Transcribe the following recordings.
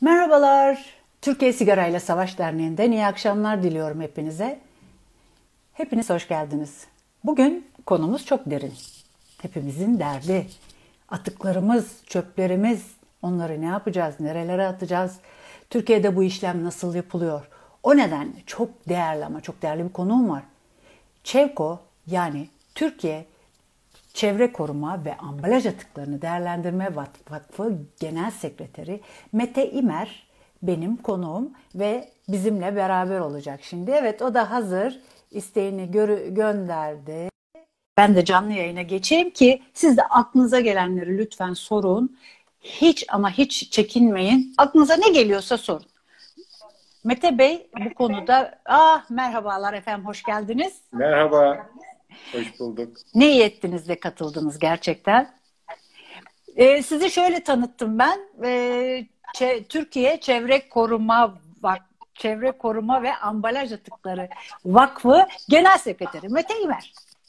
Merhabalar. Türkiye Sigara ile Savaş Derneği'nden iyi akşamlar diliyorum hepinize. Hepiniz hoş geldiniz. Bugün konumuz çok derin. Hepimizin derdi. Atıklarımız, çöplerimiz, onları ne yapacağız, nerelere atacağız? Türkiye'de bu işlem nasıl yapılıyor? O nedenle çok değerli ama çok değerli bir konuğum var. ÇEVKO yani Türkiye Çevre Koruma ve Ambalaj Atıklarını Değerlendirme Vakfı Genel Sekreteri Mete İmer benim konuğum ve bizimle beraber olacak şimdi. Evet, o da hazır, isteğini gönderdi. Ben de canlı yayına geçeyim ki siz de aklınıza gelenleri lütfen sorun. Hiç ama hiç çekinmeyin. Aklınıza ne geliyorsa sorun. Mete Bey bu konuda merhabalar efendim, hoş geldiniz. Merhaba, hoş bulduk. Ne iyi ettiniz de katıldınız gerçekten. Sizi şöyle tanıttım ben. Türkiye Çevre Koruma ve Ambalaj Atıkları Vakfı Genel Sekreteri Mete İmer.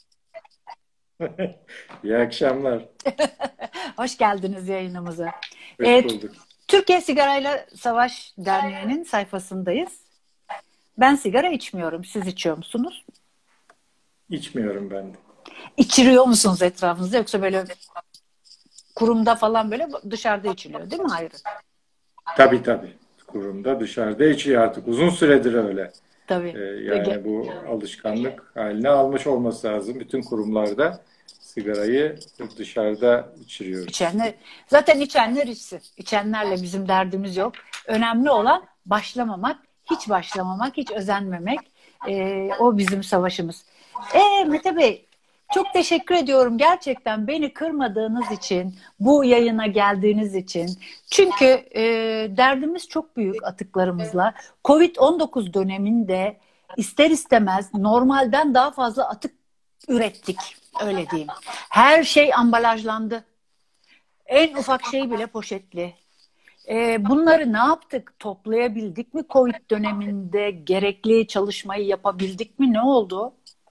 İyi akşamlar. Hoş geldiniz yayınımıza. Hoş bulduk. Türkiye Sigarayla Savaş Derneği'nin sayfasındayız. Ben sigara içmiyorum. Siz içiyor musunuz? İçmiyorum ben de. İçiriyor musunuz etrafınızda, yoksa böyle kurumda falan böyle dışarıda içiliyor değil mi? Hayır. Tabii. Kurumda, dışarıda içiyor artık. Uzun süredir öyle. Tabii. Yani bu alışkanlık haline almış olması lazım. Bütün kurumlarda sigarayı dışarıda içiriyoruz. Zaten içenler içsin. İçenlerle bizim derdimiz yok. Önemli olan başlamamak, hiç özenmemek. O bizim savaşımız. Mete Bey, çok teşekkür ediyorum gerçekten beni kırmadığınız için, bu yayına geldiğiniz için. Çünkü derdimiz çok büyük atıklarımızla. Covid-19 döneminde ister istemez normalden daha fazla atık ürettik, öyle diyeyim. Her şey ambalajlandı. En ufak şey bile poşetli. Bunları ne yaptık? Toplayabildik mi Covid döneminde? Gerekli çalışmayı yapabildik mi? Ne oldu?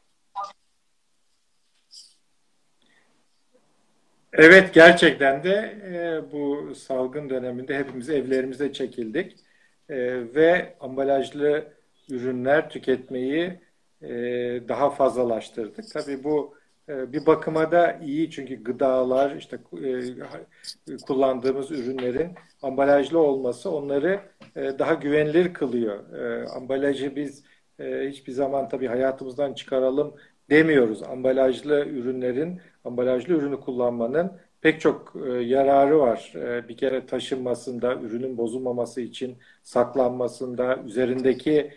Evet, gerçekten de bu salgın döneminde hepimiz evlerimize çekildik. Ve ambalajlı ürünler tüketmeyi daha fazlalaştırdık. Tabii bu bir bakıma da iyi, çünkü gıdalar, işte kullandığımız ürünlerin ambalajlı olması onları daha güvenilir kılıyor. Ambalajı biz hiçbir zaman tabii hayatımızdan çıkaralım demiyoruz. Ambalajlı ürünü kullanmanın pek çok yararı var. Bir kere taşınmasında, ürünün bozulmaması için saklanmasında, üzerindeki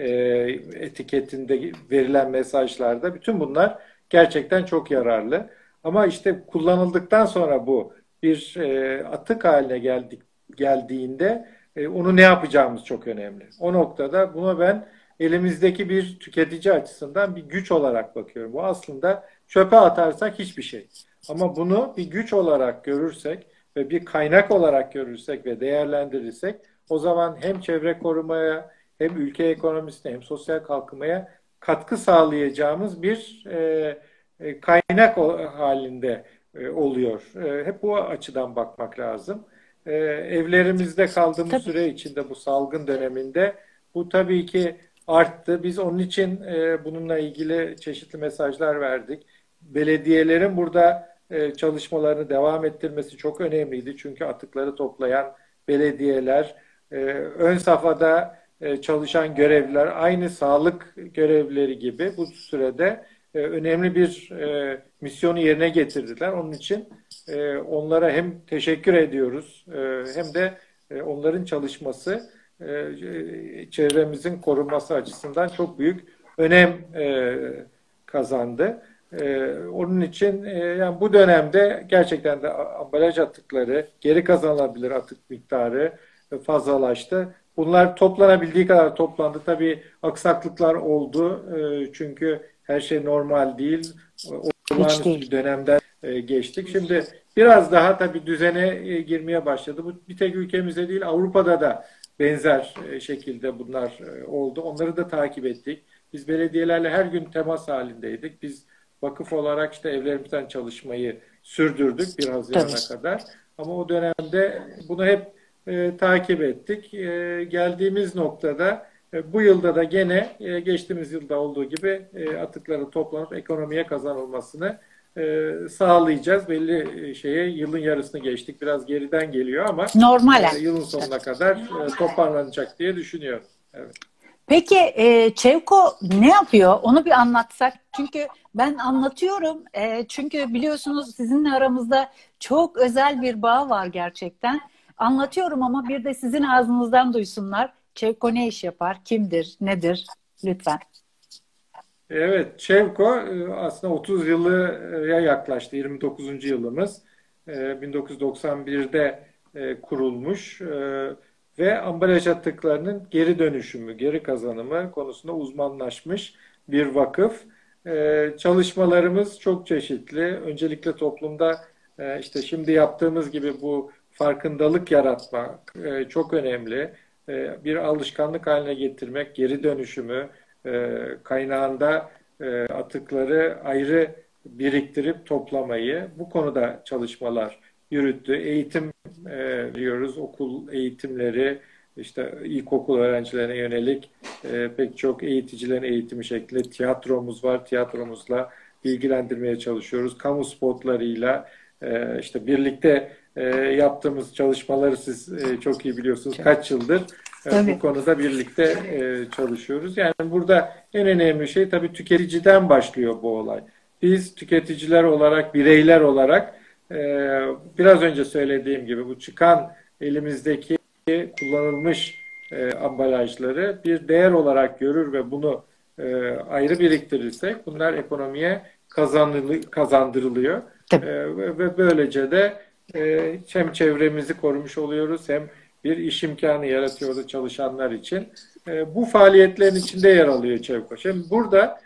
etiketinde verilen mesajlarda, bütün bunlar gerçekten çok yararlı. Ama işte kullanıldıktan sonra bu bir atık haline geldiğinde onu ne yapacağımız çok önemli. O noktada buna ben elimizdeki bir tüketici açısından bir güç olarak bakıyorum. Bu aslında çöpe atarsak hiçbir şey. Ama bunu bir güç olarak görürsek ve bir kaynak olarak görürsek ve değerlendirirsek, o zaman hem çevre korumaya, hem ülke ekonomisine, hem sosyal kalkınmaya katkı sağlayacağımız bir kaynak halinde oluyor. Hep bu açıdan bakmak lazım. Evlerimizde kaldığımız Tabii. süre içinde, bu salgın döneminde bu tabii ki arttı. Biz onun için bununla ilgili çeşitli mesajlar verdik. Belediyelerin burada çalışmalarını devam ettirmesi çok önemliydi. Çünkü atıkları toplayan belediyeler, ön safhada çalışan görevliler, aynı sağlık görevlileri gibi bu sürede önemli bir misyonu yerine getirdiler. Onun için onlara hem teşekkür ediyoruz, hem de onların çalışması çevremizin korunması açısından çok büyük önem kazandı. Onun için yani bu dönemde gerçekten de ambalaj atıkları, geri kazanılabilir atık miktarı fazlalaştı. Bunlar toplanabildiği kadar toplandı. Tabii aksaklıklar oldu. Çünkü her şey normal değil. Olağanüstü bir dönemden geçtik. Şimdi biraz daha tabii düzene girmeye başladı. Bu bir tek ülkemizde değil, Avrupa'da da benzer şekilde bunlar oldu. Onları da takip ettik. Biz belediyelerle her gün temas halindeydik. Biz vakıf olarak işte evlerimizden çalışmayı sürdürdük 1 Haziran'a kadar. Ama o dönemde bunu hep takip ettik. Geldiğimiz noktada bu yılda da gene geçtiğimiz yılda olduğu gibi atıkların toplanıp ekonomiye kazanılmasını sağlayacağız. Belli yılın yarısını geçtik. Biraz geriden geliyor ama Normalen. yılın sonuna kadar toparlanacak diye düşünüyorum. Evet. Peki Çevko ne yapıyor? Onu bir anlatsak. Çünkü ben anlatıyorum. Çünkü biliyorsunuz sizinle aramızda çok özel bir bağ var gerçekten. Anlatıyorum ama bir de sizin ağzınızdan duysunlar. Çevko ne iş yapar? Kimdir? Nedir? Lütfen. Evet, Çevko aslında 30 yıla yaklaştı. 29. yılımız. 1991'de kurulmuş ve ambalaj atıklarının geri dönüşümü, geri kazanımı konusunda uzmanlaşmış bir vakıf. Çalışmalarımız çok çeşitli. Öncelikle toplumda işte şimdi yaptığımız gibi bu farkındalık yaratmak çok önemli. Bir alışkanlık haline getirmek, geri dönüşümü, kaynağında atıkları ayrı biriktirip toplamayı bu konuda çalışmalar yürüttü. Eğitim veriyoruz, okul eğitimleri, işte ilkokul öğrencilerine yönelik pek çok eğiticilerin eğitimi şeklinde tiyatromuz var. Tiyatromuzla bilgilendirmeye çalışıyoruz. Kamu spotlarıyla işte birlikte yaptığımız çalışmaları siz çok iyi biliyorsunuz. Kaç yıldır bu konuda birlikte çalışıyoruz. Yani burada en önemli şey tabii tüketiciden başlıyor bu olay. Biz tüketiciler olarak, bireyler olarak biraz önce söylediğim gibi bu çıkan elimizdeki kullanılmış ambalajları bir değer olarak görür ve bunu ayrı biriktirirsek bunlar ekonomiye kazandırılıyor. Ve böylece de hem çevremizi korumuş oluyoruz hem bir iş imkanı yaratıyordu çalışanlar için. Bu faaliyetlerin içinde yer alıyor Çevko. Şimdi burada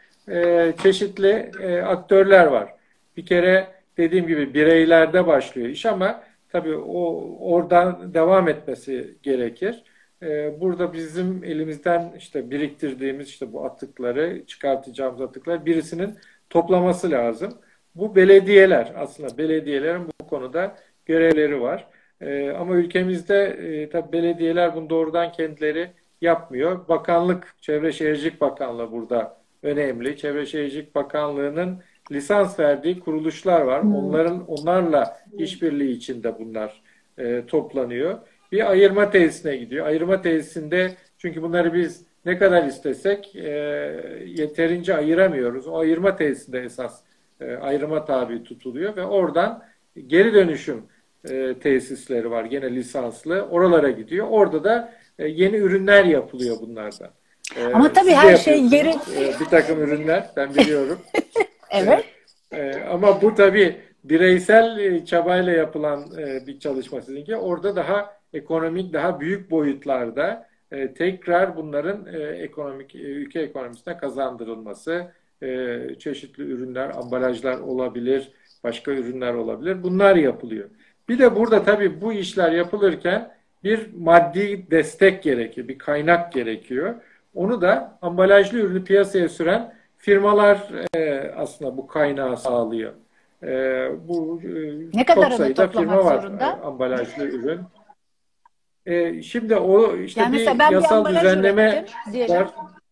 çeşitli aktörler var. Bir kere dediğim gibi bireylerde başlıyor iş ama tabii oradan devam etmesi gerekir. Burada bizim elimizden işte biriktirdiğimiz işte bu atıkları, çıkartacağımız atıklar birisinin toplaması lazım. Bu belediyeler, aslında belediyelerin bu konuda görevleri var. Ama ülkemizde tabii belediyeler bunu doğrudan kendileri yapmıyor. Bakanlık, Çevre Şehircilik Bakanlığı burada önemli. Çevre Şehircilik Bakanlığı'nın lisans verdiği kuruluşlar var. Onlarla işbirliği içinde bunlar toplanıyor. Bir ayırma tesisine gidiyor. Ayırma tesisinde çünkü bunları biz ne kadar istesek yeterince ayıramıyoruz. O ayırma tesisinde esas ayrıma tabi tutuluyor ve oradan geri dönüşüm tesisleri var. Gene lisanslı. Oralara gidiyor. Orada da yeni ürünler yapılıyor bunlardan. Ama tabii her şey yeri... Bir takım ürünler ben biliyorum. Evet. Ama bu tabii bireysel çabayla yapılan bir çalışma sizinki. Orada daha ekonomik, daha büyük boyutlarda tekrar bunların ülke ekonomisine kazandırılması, çeşitli ürünler, ambalajlar olabilir, başka ürünler olabilir. Bunlar yapılıyor. Bir de burada tabii bu işler yapılırken bir maddi destek gerekiyor, bir kaynak gerekiyor. Onu da ambalajlı ürünü piyasaya süren firmalar aslında bu kaynağı sağlıyor. Bu ne çok kadar sayıda firma var zorunda? ambalajlı ürün. Şimdi o işte yani bir yasal düzenleme var.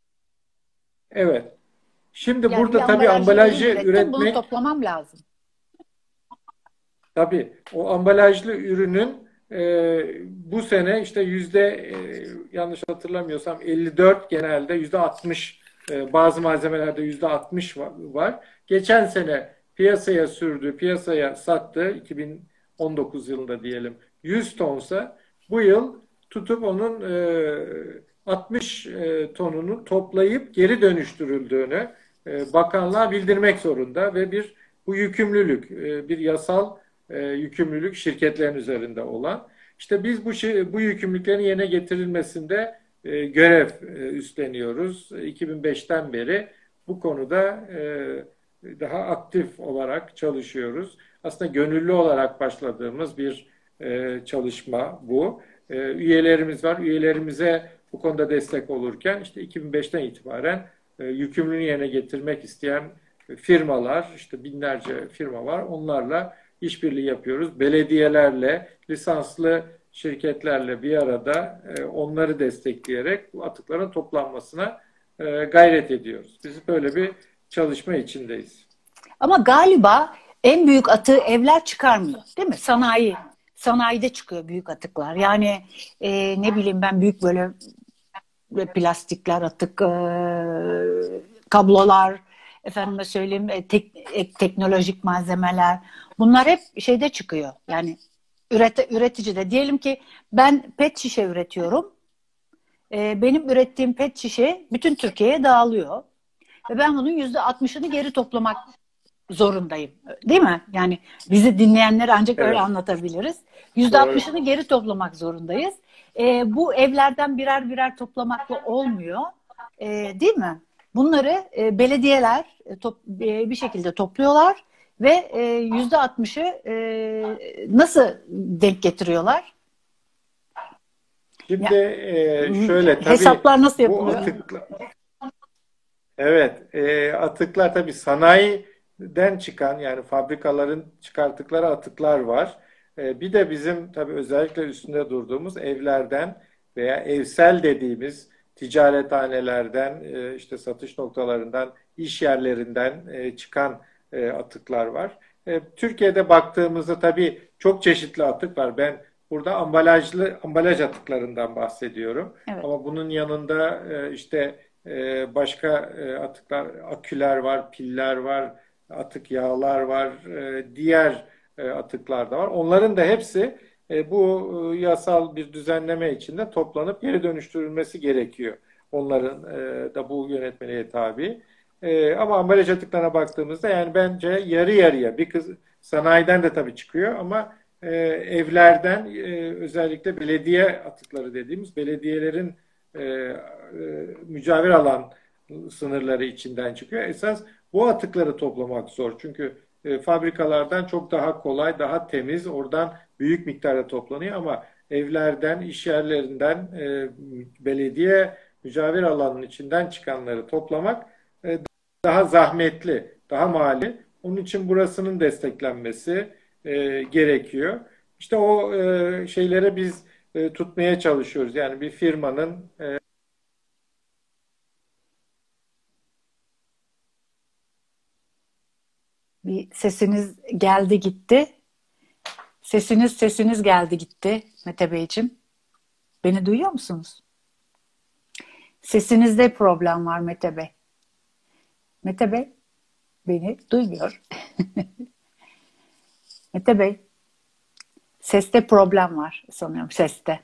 Evet. Şimdi yani burada tabii ambalajı üretmek, bunu toplamam lazım. Tabii o ambalajlı ürünün bu sene işte yanlış hatırlamıyorsam 54 genelde %60 bazı malzemelerde %60 var. Geçen sene piyasaya sürdü, piyasaya sattı 2019 yılında diyelim 100 tonsa bu yıl tutup onun 60 tonunu toplayıp geri dönüştürüldüğünü bakanlığa bildirmek zorunda ve bu yükümlülük bir yasal yükümlülük şirketlerin üzerinde olan. İşte biz bu yükümlülüklerin yerine getirilmesinde görev üstleniyoruz. 2005'ten beri bu konuda daha aktif olarak çalışıyoruz. Aslında gönüllü olarak başladığımız bir çalışma bu. Üyelerimiz var. Üyelerimize bu konuda destek olurken işte 2005'ten itibaren yükümlülüğünü yerine getirmek isteyen firmalar, işte binlerce firma var. Onlarla işbirliği yapıyoruz. Belediyelerle, lisanslı şirketlerle bir arada onları destekleyerek bu atıkların toplanmasına gayret ediyoruz. Biz böyle bir çalışma içindeyiz. Ama galiba en büyük atığı evler çıkarmıyor, değil mi? Sanayide çıkıyor büyük atıklar. Yani ne bileyim ben büyük böyle plastikler atık, kablolar, efendime söyleyeyim teknolojik malzemeler. Bunlar hep şeyde çıkıyor. Yani üreticide. Diyelim ki ben pet şişe üretiyorum. Benim ürettiğim pet şişe bütün Türkiye'ye dağılıyor. Ve ben bunun %60'ını geri toplamak zorundayım. Değil mi? Yani bizi dinleyenlere ancak öyle Evet, anlatabiliriz. doğru. %60'ını geri toplamak zorundayız. Bu evlerden birer birer toplamakla olmuyor. Değil mi? Bunları belediyeler bir şekilde topluyorlar ve %60'ı nasıl denk getiriyorlar? Şimdi Ya, şöyle tabii hesaplar nasıl bu yapılıyor? atıklar, evet, atıklar tabii sanayiden çıkan yani fabrikaların çıkarttıkları atıklar var. Bir de bizim tabii özellikle üstünde durduğumuz evlerden veya evsel dediğimiz ticarethanelerden, işte satış noktalarından, iş yerlerinden çıkan atıklar var. Türkiye'de baktığımızda tabii çok çeşitli atık var. Ben burada ambalaj atıklarından bahsediyorum. Evet. Ama bunun yanında işte başka atıklar, aküler var, piller var, atık yağlar var, diğer atıklar da var. Onların da hepsi bu yasal bir düzenleme içinde toplanıp geri dönüştürülmesi gerekiyor. Onların da bu yönetmeliğe tabi. Ama ambalaj atıklarına baktığımızda yani bence yarı yarıya bir kız sanayiden de tabii çıkıyor ama evlerden özellikle belediye atıkları dediğimiz belediyelerin mücavir alan sınırları içinden çıkıyor. Esas bu atıkları toplamak zor. Çünkü fabrikalardan çok daha kolay, daha temiz, oradan büyük miktarda toplanıyor ama evlerden, iş yerlerinden, belediye mücavir alanının içinden çıkanları toplamak daha zahmetli, daha mali. Onun için burasının desteklenmesi gerekiyor. İşte o şeylere biz tutmaya çalışıyoruz. Yani bir firmanın Bir sesiniz geldi gitti. Sesiniz geldi gitti Mete Beyciğim. Beni duyuyor musunuz? Sesinizde problem var Mete Bey. Mete Bey beni duymuyor. Mete Bey seste problem var sanıyorum seste.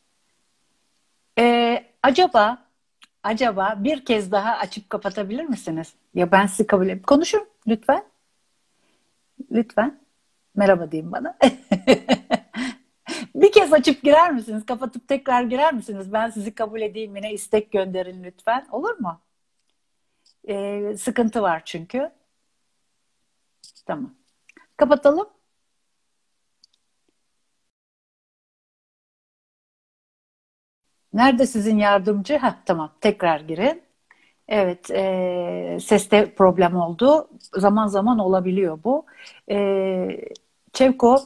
Acaba bir kez daha açıp kapatabilir misiniz? Ya ben sizi kabul edeyim. Konuşun lütfen. Lütfen. Merhaba deyin bana. Bir kez açıp girer misiniz? Kapatıp tekrar girer misiniz? Ben sizi kabul edeyim yine istek gönderin lütfen. Olur mu? Sıkıntı var çünkü. Tamam. Kapatalım. Nerede sizin yardımcı? Tamam. Tekrar girin. Evet, seste problem oldu. Zaman zaman olabiliyor bu. Çevko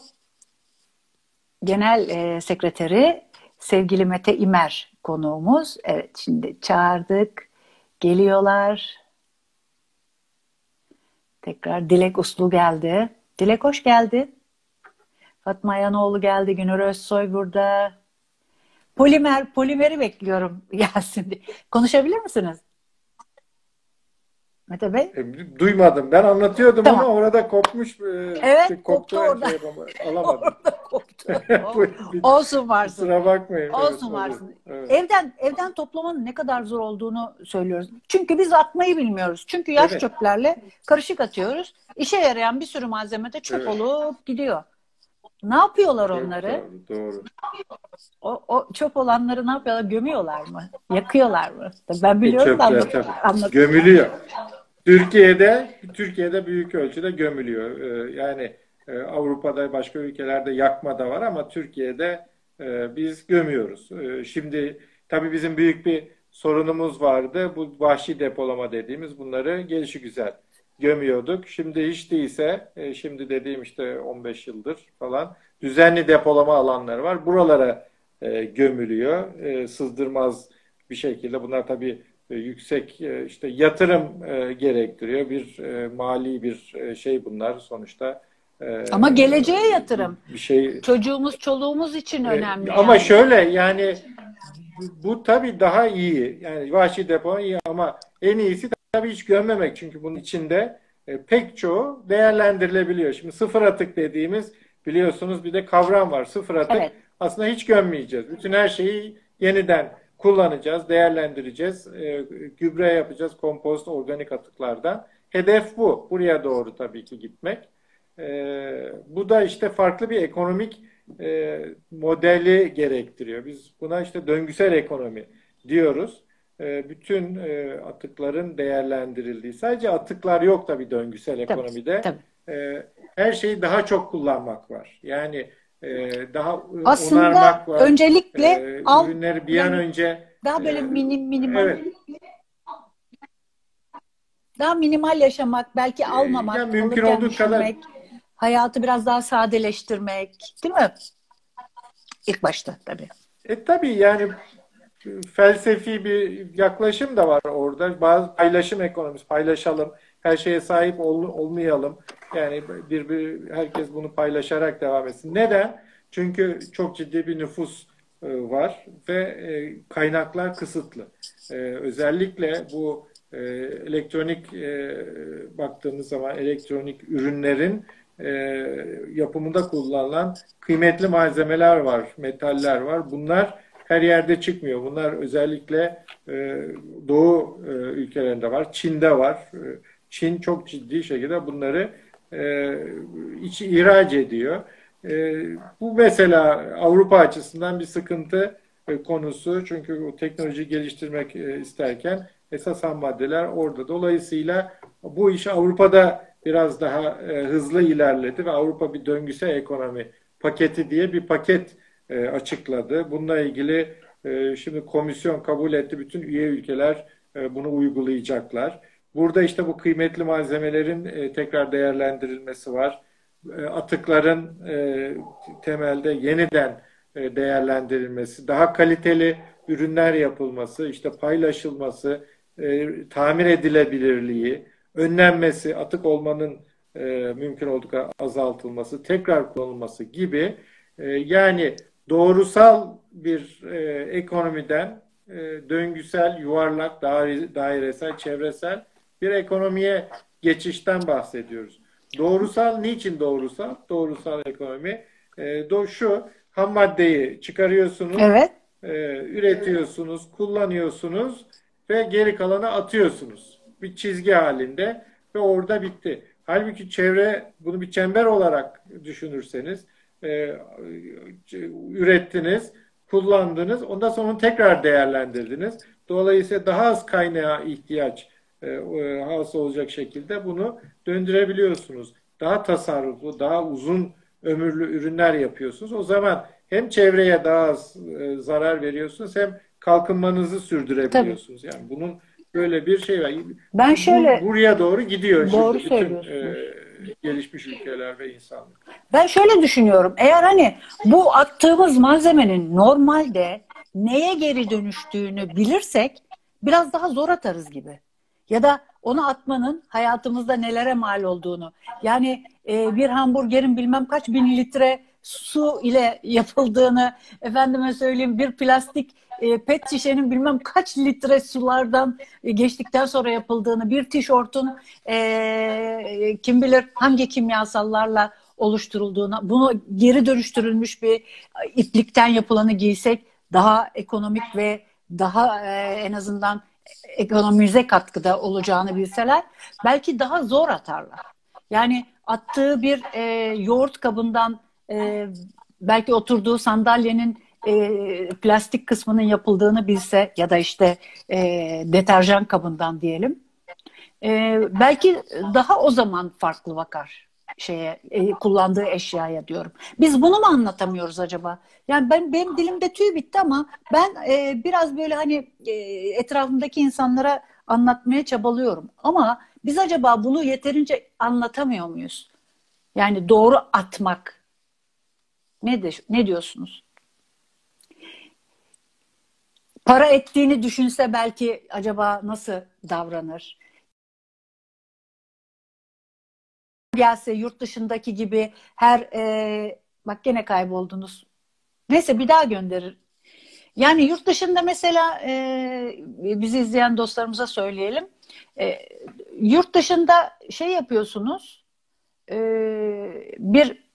Genel Sekreteri sevgili Mete İmer konuğumuz. Evet, şimdi çağırdık. Geliyorlar. Tekrar Dilek Uslu geldi. Dilek hoş geldin. Fatma Ayanoğlu geldi. Günür Özsoy burada. Polimeri bekliyorum Yasin. Konuşabilir misiniz Mete Bey? duymadım. Ben anlatıyordum ama Tamam. orada kopmuş, Evet, koptu koptu orada. alamadım. Orada koptu. Olsun varsın. Kusura bakmayın. Evet, Olsun olur. varsın. Evet. Evden toplamanın ne kadar zor olduğunu söylüyoruz. Çünkü biz atmayı bilmiyoruz. Çünkü yaş Evet. çöplerle karışık atıyoruz. İşe yarayan bir sürü malzeme de çöp Evet. olup gidiyor. Ne yapıyorlar Çok onları? doğru. O çöp olanları ne yapıyorlar? Gömüyorlar mı? Yakıyorlar mı? Ben biliyorum da Çöpler tabii. anlat. Gömülüyor. Türkiye'de büyük ölçüde gömülüyor. Yani Avrupa'da başka ülkelerde yakma da var ama Türkiye'de biz gömüyoruz. Şimdi tabii bizim büyük bir sorunumuz vardı. Bu vahşi depolama dediğimiz bunları gelişigüzel gömüyorduk. Şimdi hiç değilse şimdi dediğim işte 15 yıldır falan düzenli depolama alanları var. Buralara gömülüyor. Sızdırmaz bir şekilde. Bunlar tabii yüksek işte yatırım gerektiriyor. Bir mali bir şey bunlar sonuçta. Ama geleceğe yatırım. Bir şey. Çocuğumuz, çoluğumuz için önemli Ama yani. şöyle yani bu tabii daha iyi. Yani vahşi depolama iyi ama en iyisi tabii hiç gömmemek. Çünkü bunun içinde pek çoğu değerlendirilebiliyor. Şimdi sıfır atık dediğimiz biliyorsunuz bir de kavram var. Sıfır atık Evet. aslında hiç gömmeyeceğiz. Bütün her şeyi yeniden kullanacağız, değerlendireceğiz. Gübre yapacağız, kompost, organik atıklardan. Hedef bu. Buraya doğru tabii ki gitmek. Bu da işte farklı bir ekonomik modeli gerektiriyor. Biz buna işte döngüsel ekonomi diyoruz. Bütün atıkların değerlendirildiği. Sadece atıklar yok tabii döngüsel Tabii, ekonomide. tabii. Her şeyi daha çok kullanmak var. Yani daha Aslında onarmak var. öncelikle Ürünleri bir an yani önce daha böyle minimal, evet. daha minimal yaşamak, belki Ya almamak, mümkün alırken olduğu kadar düşünmek, hayatı biraz daha sadeleştirmek, değil mi? İlk başta tabii. tabii yani felsefi bir yaklaşım da var orada. Bazı paylaşım ekonomisi, paylaşalım, her şeye sahip olmayalım. Yani herkes bunu paylaşarak devam etsin. Neden? Çünkü çok ciddi bir nüfus var ve kaynaklar kısıtlı. Özellikle bu elektronik baktığımız zaman elektronik ürünlerin yapımında kullanılan kıymetli malzemeler var, metaller var. Bunlar her yerde çıkmıyor. Bunlar özellikle Doğu ülkelerinde var. Çin'de var. Çin çok ciddi şekilde bunları ihraç ediyor. Bu mesela Avrupa açısından bir sıkıntı konusu. Çünkü o teknoloji geliştirmek isterken esas ham maddeler orada. Dolayısıyla bu iş Avrupa'da biraz daha hızlı ilerledi ve Avrupa bir döngüsel ekonomi paketi diye bir paket açıkladı. Bununla ilgili şimdi komisyon kabul etti. Bütün üye ülkeler bunu uygulayacaklar. Burada işte bu kıymetli malzemelerin tekrar değerlendirilmesi var. Atıkların temelde yeniden değerlendirilmesi, daha kaliteli ürünler yapılması, işte paylaşılması, tamir edilebilirliği, önlenmesi, atık olmanın mümkün olduğu kadar azaltılması, tekrar kullanılması gibi yani doğrusal bir ekonomiden döngüsel, yuvarlak, dairesel, çevresel bir ekonomiye geçişten bahsediyoruz. Doğrusal, niçin doğrusal? Doğrusal ekonomi şu, ham maddeyi çıkarıyorsunuz, Evet. üretiyorsunuz, kullanıyorsunuz ve geri kalanı atıyorsunuz. Bir çizgi halinde ve orada bitti. Halbuki çevre, bunu bir çember olarak düşünürseniz ürettiniz, kullandınız, ondan sonra onu tekrar değerlendirdiniz. Dolayısıyla daha az kaynağa ihtiyaç hasıl olacak şekilde bunu döndürebiliyorsunuz. Daha tasarruflu, daha uzun ömürlü ürünler yapıyorsunuz. O zaman hem çevreye daha az zarar veriyorsunuz hem kalkınmanızı sürdürebiliyorsunuz. Tabii. Yani bunun böyle bir şey var. Ben şöyle, Buraya doğru gidiyor doğru şimdi bütün söylüyorsunuz. gelişmiş ülkeler ve insanlık. Ben şöyle düşünüyorum. Eğer hani bu attığımız malzemenin normalde neye geri dönüştüğünü bilirsek biraz daha zor atarız gibi. Ya da onu atmanın hayatımızda nelere mal olduğunu. Yani bir hamburgerin bilmem kaç bin litre su ile yapıldığını, efendime söyleyeyim bir plastik pet şişenin bilmem kaç litre sulardan geçtikten sonra yapıldığını, bir tişörtün kim bilir hangi kimyasallarla oluşturulduğunu, bunu geri dönüştürülmüş bir iplikten yapılanı giysek daha ekonomik ve daha en azından ekonomimize katkıda olacağını bilseler belki daha zor atarlar. Yani attığı bir yoğurt kabından belki oturduğu sandalyenin plastik kısmının yapıldığını bilse ya da işte deterjan kabından diyelim. Belki daha o zaman farklı bakar kullandığı eşyaya diyorum. Biz bunu mu anlatamıyoruz acaba? Yani benim dilimde tüy bitti ama ben biraz böyle hani etrafımdaki insanlara anlatmaya çabalıyorum. Ama biz acaba bunu yeterince anlatamıyor muyuz? Yani doğru atmak. Ne diyorsunuz? Para ettiğini düşünse belki acaba nasıl davranır? Gelse yurt dışındaki gibi bak gene kayboldunuz. Neyse bir daha gönderir. Yani yurt dışında mesela bizi izleyen dostlarımıza söyleyelim. E, Yurt dışında şey yapıyorsunuz. e, Bir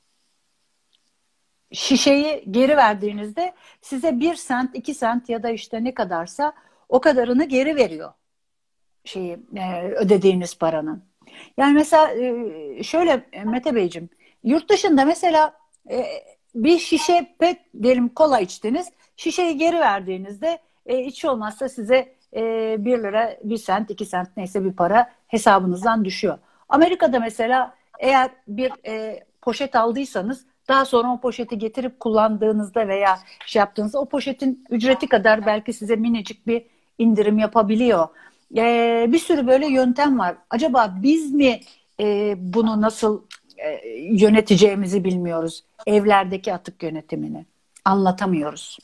şişeyi geri verdiğinizde size 1 sent, 2 sent ya da işte ne kadarsa o kadarını geri veriyor ödediğiniz paranın. Yani mesela şöyle Mete Beyciğim, yurt dışında mesela bir şişe pet diyelim kola içtiniz. Şişeyi geri verdiğinizde hiç olmazsa size 1 lira, 1 sent, 2 sent neyse bir para hesabınızdan düşüyor. Amerika'da mesela eğer bir poşet aldıysanız daha sonra o poşeti getirip kullandığınızda veya şey yaptığınızda o poşetin ücreti kadar belki size minicik bir indirim yapabiliyor. Bir sürü böyle yöntem var. Acaba biz mi bunu nasıl yöneteceğimizi bilmiyoruz. Evlerdeki atık yönetimini anlatamıyoruz.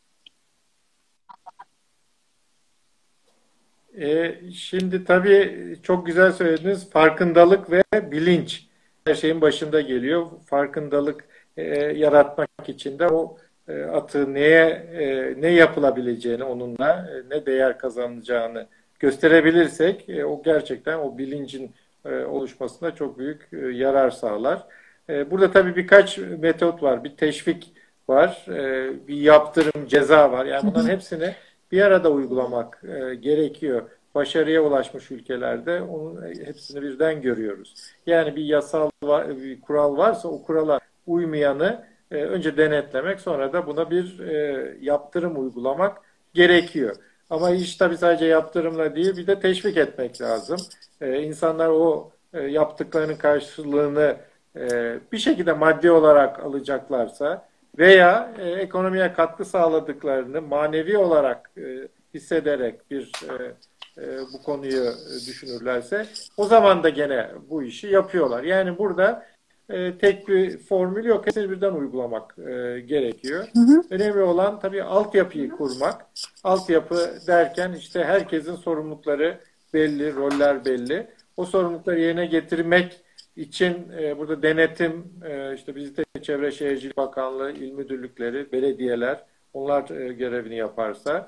Şimdi tabii çok güzel söylediniz. Farkındalık ve bilinç her şeyin başında geliyor. Farkındalık yaratmak için de o atığı ne yapılabileceğini onunla ne değer kazanacağını gösterebilirsek o gerçekten o bilincin oluşmasına çok büyük yarar sağlar. Burada tabii birkaç metot var. Bir teşvik var, bir yaptırım, ceza var. Yani bunların hepsini bir arada uygulamak gerekiyor. Başarıya ulaşmış ülkelerde onun hepsini birden görüyoruz. Yani bir bir kural varsa o kurala uymayanı önce denetlemek, sonra da buna bir yaptırım uygulamak gerekiyor. Ama iş tabii sadece yaptırımla değil, bir de teşvik etmek lazım. İnsanlar o yaptıklarının karşılığını bir şekilde maddi olarak alacaklarsa veya ekonomiye katkı sağladıklarını manevi olarak hissederek bu konuyu düşünürlerse o zaman da gene bu işi yapıyorlar. Yani burada tek bir formül yok. Hepsini birden uygulamak gerekiyor. Hı hı. Önemli olan tabii altyapıyı kurmak. Altyapı derken işte herkesin sorumlulukları belli, roller belli. O sorumlulukları yerine getirmek için burada denetim, işte bizde Çevre Şehircilik Bakanlığı, il müdürlükleri, belediyeler, onlar görevini yaparsa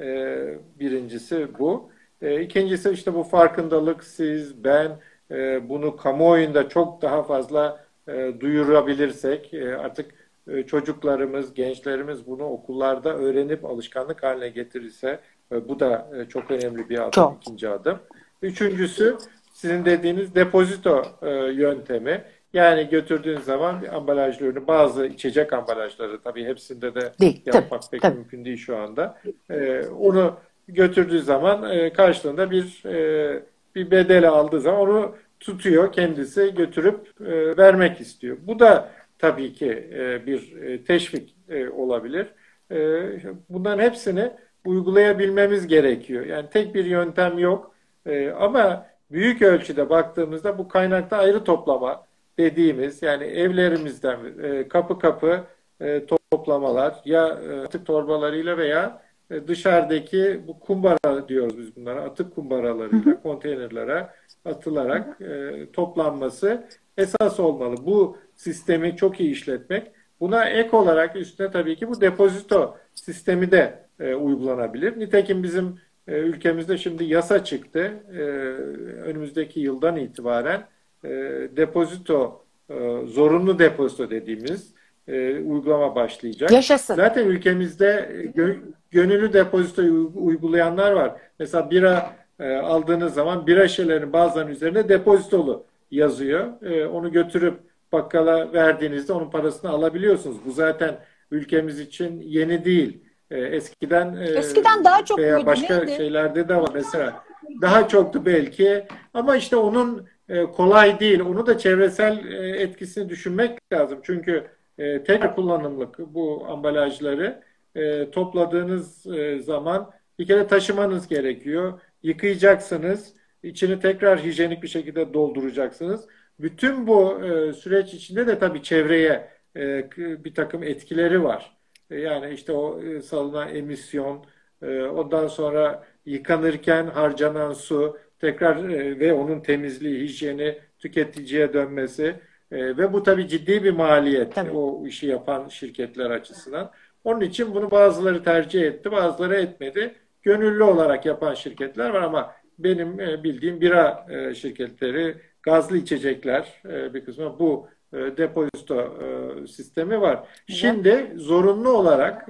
birincisi bu. İkincisi işte bu farkındalık, siz, ben bunu kamuoyunda çok daha fazla duyurabilirsek artık çocuklarımız, gençlerimiz bunu okullarda öğrenip alışkanlık haline getirirse bu da çok önemli bir adım, Çok. ikinci adım. Üçüncüsü sizin dediğiniz depozito yöntemi. Yani götürdüğün zaman bir ambalajlı ürünü, bazı içecek ambalajları tabii hepsinde de Değil. Tabii, yapmak pek tabii. mümkün değil şu anda. Onu götürdüğü zaman karşılığında bir bedel aldığı zaman onu tutuyor, kendisi götürüp vermek istiyor. Bu da tabii ki bir teşvik olabilir. Bunların hepsini uygulayabilmemiz gerekiyor. Yani tek bir yöntem yok. Ama büyük ölçüde baktığımızda bu kaynakta ayrı toplama dediğimiz, yani evlerimizden kapı kapı toplamalar ya atık torbalarıyla veya dışarıdaki bu kumbara diyoruz biz bunlara, atık Hı hı. kumbaralarıyla konteynerlere atılarak toplanması esas olmalı. Bu sistemi çok iyi işletmek. Buna ek olarak üstüne tabii ki bu depozito sistemi de uygulanabilir. Nitekim bizim ülkemizde şimdi yasa çıktı. Önümüzdeki yıldan itibaren e, depozito, zorunlu depozito dediğimiz uygulama başlayacak. Yaşasın. Zaten ülkemizde gönüllü depozitoyu uygulayanlar var. Mesela bira aldığınız zaman bira şişelerinin bazılarının üzerine depozitolu yazıyor. Onu götürüp bakkala verdiğinizde onun parasını alabiliyorsunuz. Bu zaten ülkemiz için yeni değil. Eskiden Eskiden daha çok veya muydu? başka Neydi? şeylerde de var mesela. Daha çoktu belki ama işte onun kolay değil. Onu da çevresel etkisini düşünmek lazım. Çünkü tekrar kullanımlık bu ambalajları topladığınız zaman bir kere taşımanız gerekiyor. Yıkayacaksınız. İçini tekrar hijyenik bir şekilde dolduracaksınız. Bütün bu süreç içinde de tabii çevreye bir takım etkileri var. Yani işte o salınan emisyon, ondan sonra yıkanırken harcanan su, tekrar ve onun temizliği, hijyeni, tüketiciye dönmesi ve bu tabii ciddi bir maliyet Tabii. o işi yapan şirketler açısından. Onun için bunu bazıları tercih etti, bazıları etmedi. Gönüllü olarak yapan şirketler var ama benim bildiğim bira şirketleri, gazlı içecekler bir kısmı bu depozito sistemi var. Güzel. Şimdi zorunlu olarak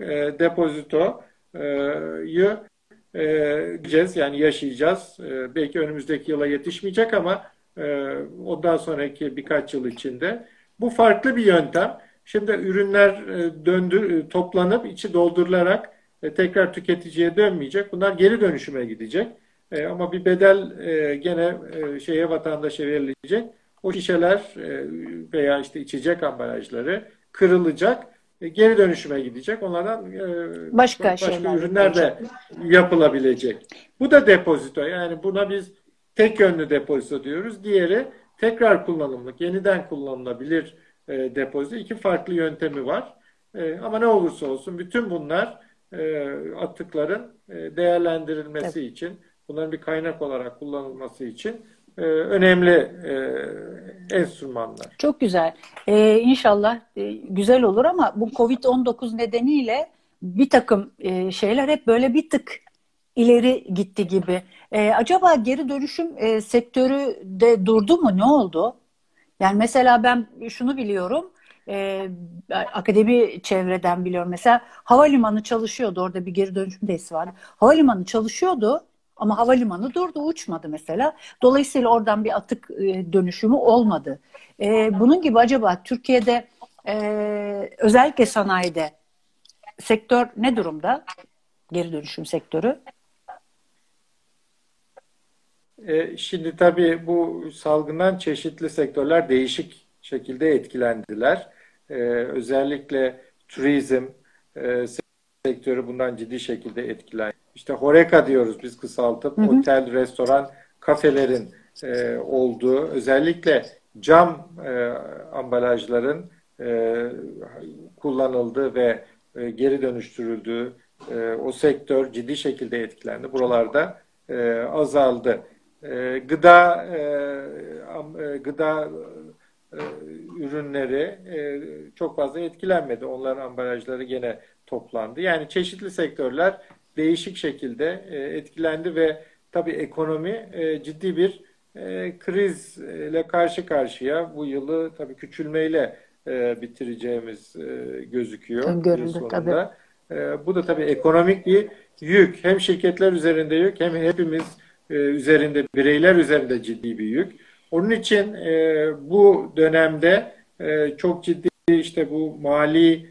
depozitoyu gideceğiz yani yaşayacağız. Belki önümüzdeki yıla yetişmeyecek ama ondan sonraki birkaç yıl içinde. Bu farklı bir yöntem. Şimdi ürünler toplanıp içi doldurularak tekrar tüketiciye dönmeyecek. Bunlar geri dönüşüme gidecek. Ama bir bedel gene vatandaşa verilecek. O şişeler veya işte içecek ambalajları kırılacak, geri dönüşüme gidecek. Onlardan Başka başka şeyler ürünler de yapılacak. yapılabilecek. Bu da depozito. Yani buna biz tek yönlü depozito diyoruz. Diğeri tekrar kullanımlık, yeniden kullanılabilir depozito. İki farklı yöntemi var. Ama ne olursa olsun bütün bunlar atıkların değerlendirilmesi Tabii. için, bunların bir kaynak olarak kullanılması için önemli enstrümanlar. Çok güzel. İnşallah güzel olur ama bu Covid-19 nedeniyle bir takım şeyler hep böyle bir tık ileri gitti gibi. Acaba geri dönüşüm sektörü de durdu mu? Ne oldu? Yani mesela ben şunu biliyorum. Akademi çevreden biliyorum. Mesela havalimanı çalışıyordu. Orada bir geri dönüşüm tesisi vardı. Havalimanı çalışıyordu ama havalimanı durdu, uçmadı mesela. Dolayısıyla oradan bir atık dönüşümü olmadı. Bunun gibi acaba Türkiye'de özellikle sanayide sektör ne durumda? Geri dönüşüm sektörü. Şimdi tabii bu salgından çeşitli sektörler değişik şekilde etkilendiler. Özellikle turizm sektörü bundan ciddi şekilde etkilendi. İşte HoReCa diyoruz biz kısaltıp, Hı hı. otel, restoran, kafelerin olduğu, özellikle cam ambalajların kullanıldığı ve geri dönüştürüldüğü o sektör ciddi şekilde etkilendi. Buralarda azaldı. Gıda ürünleri çok fazla etkilenmedi. Onların ambalajları gene toplandı. Yani çeşitli sektörler değişik şekilde etkilendi ve tabii ekonomi ciddi bir krizle karşı karşıya. Bu yılı tabii küçülmeyle bitireceğimiz gözüküyor yıl Öngörüldü tabii. sonunda. Bu da tabii ekonomik bir yük. Hem şirketler üzerinde yük hem hepimiz üzerinde, bireyler üzerinde ciddi bir yük. Onun için bu dönemde çok ciddi işte bu mali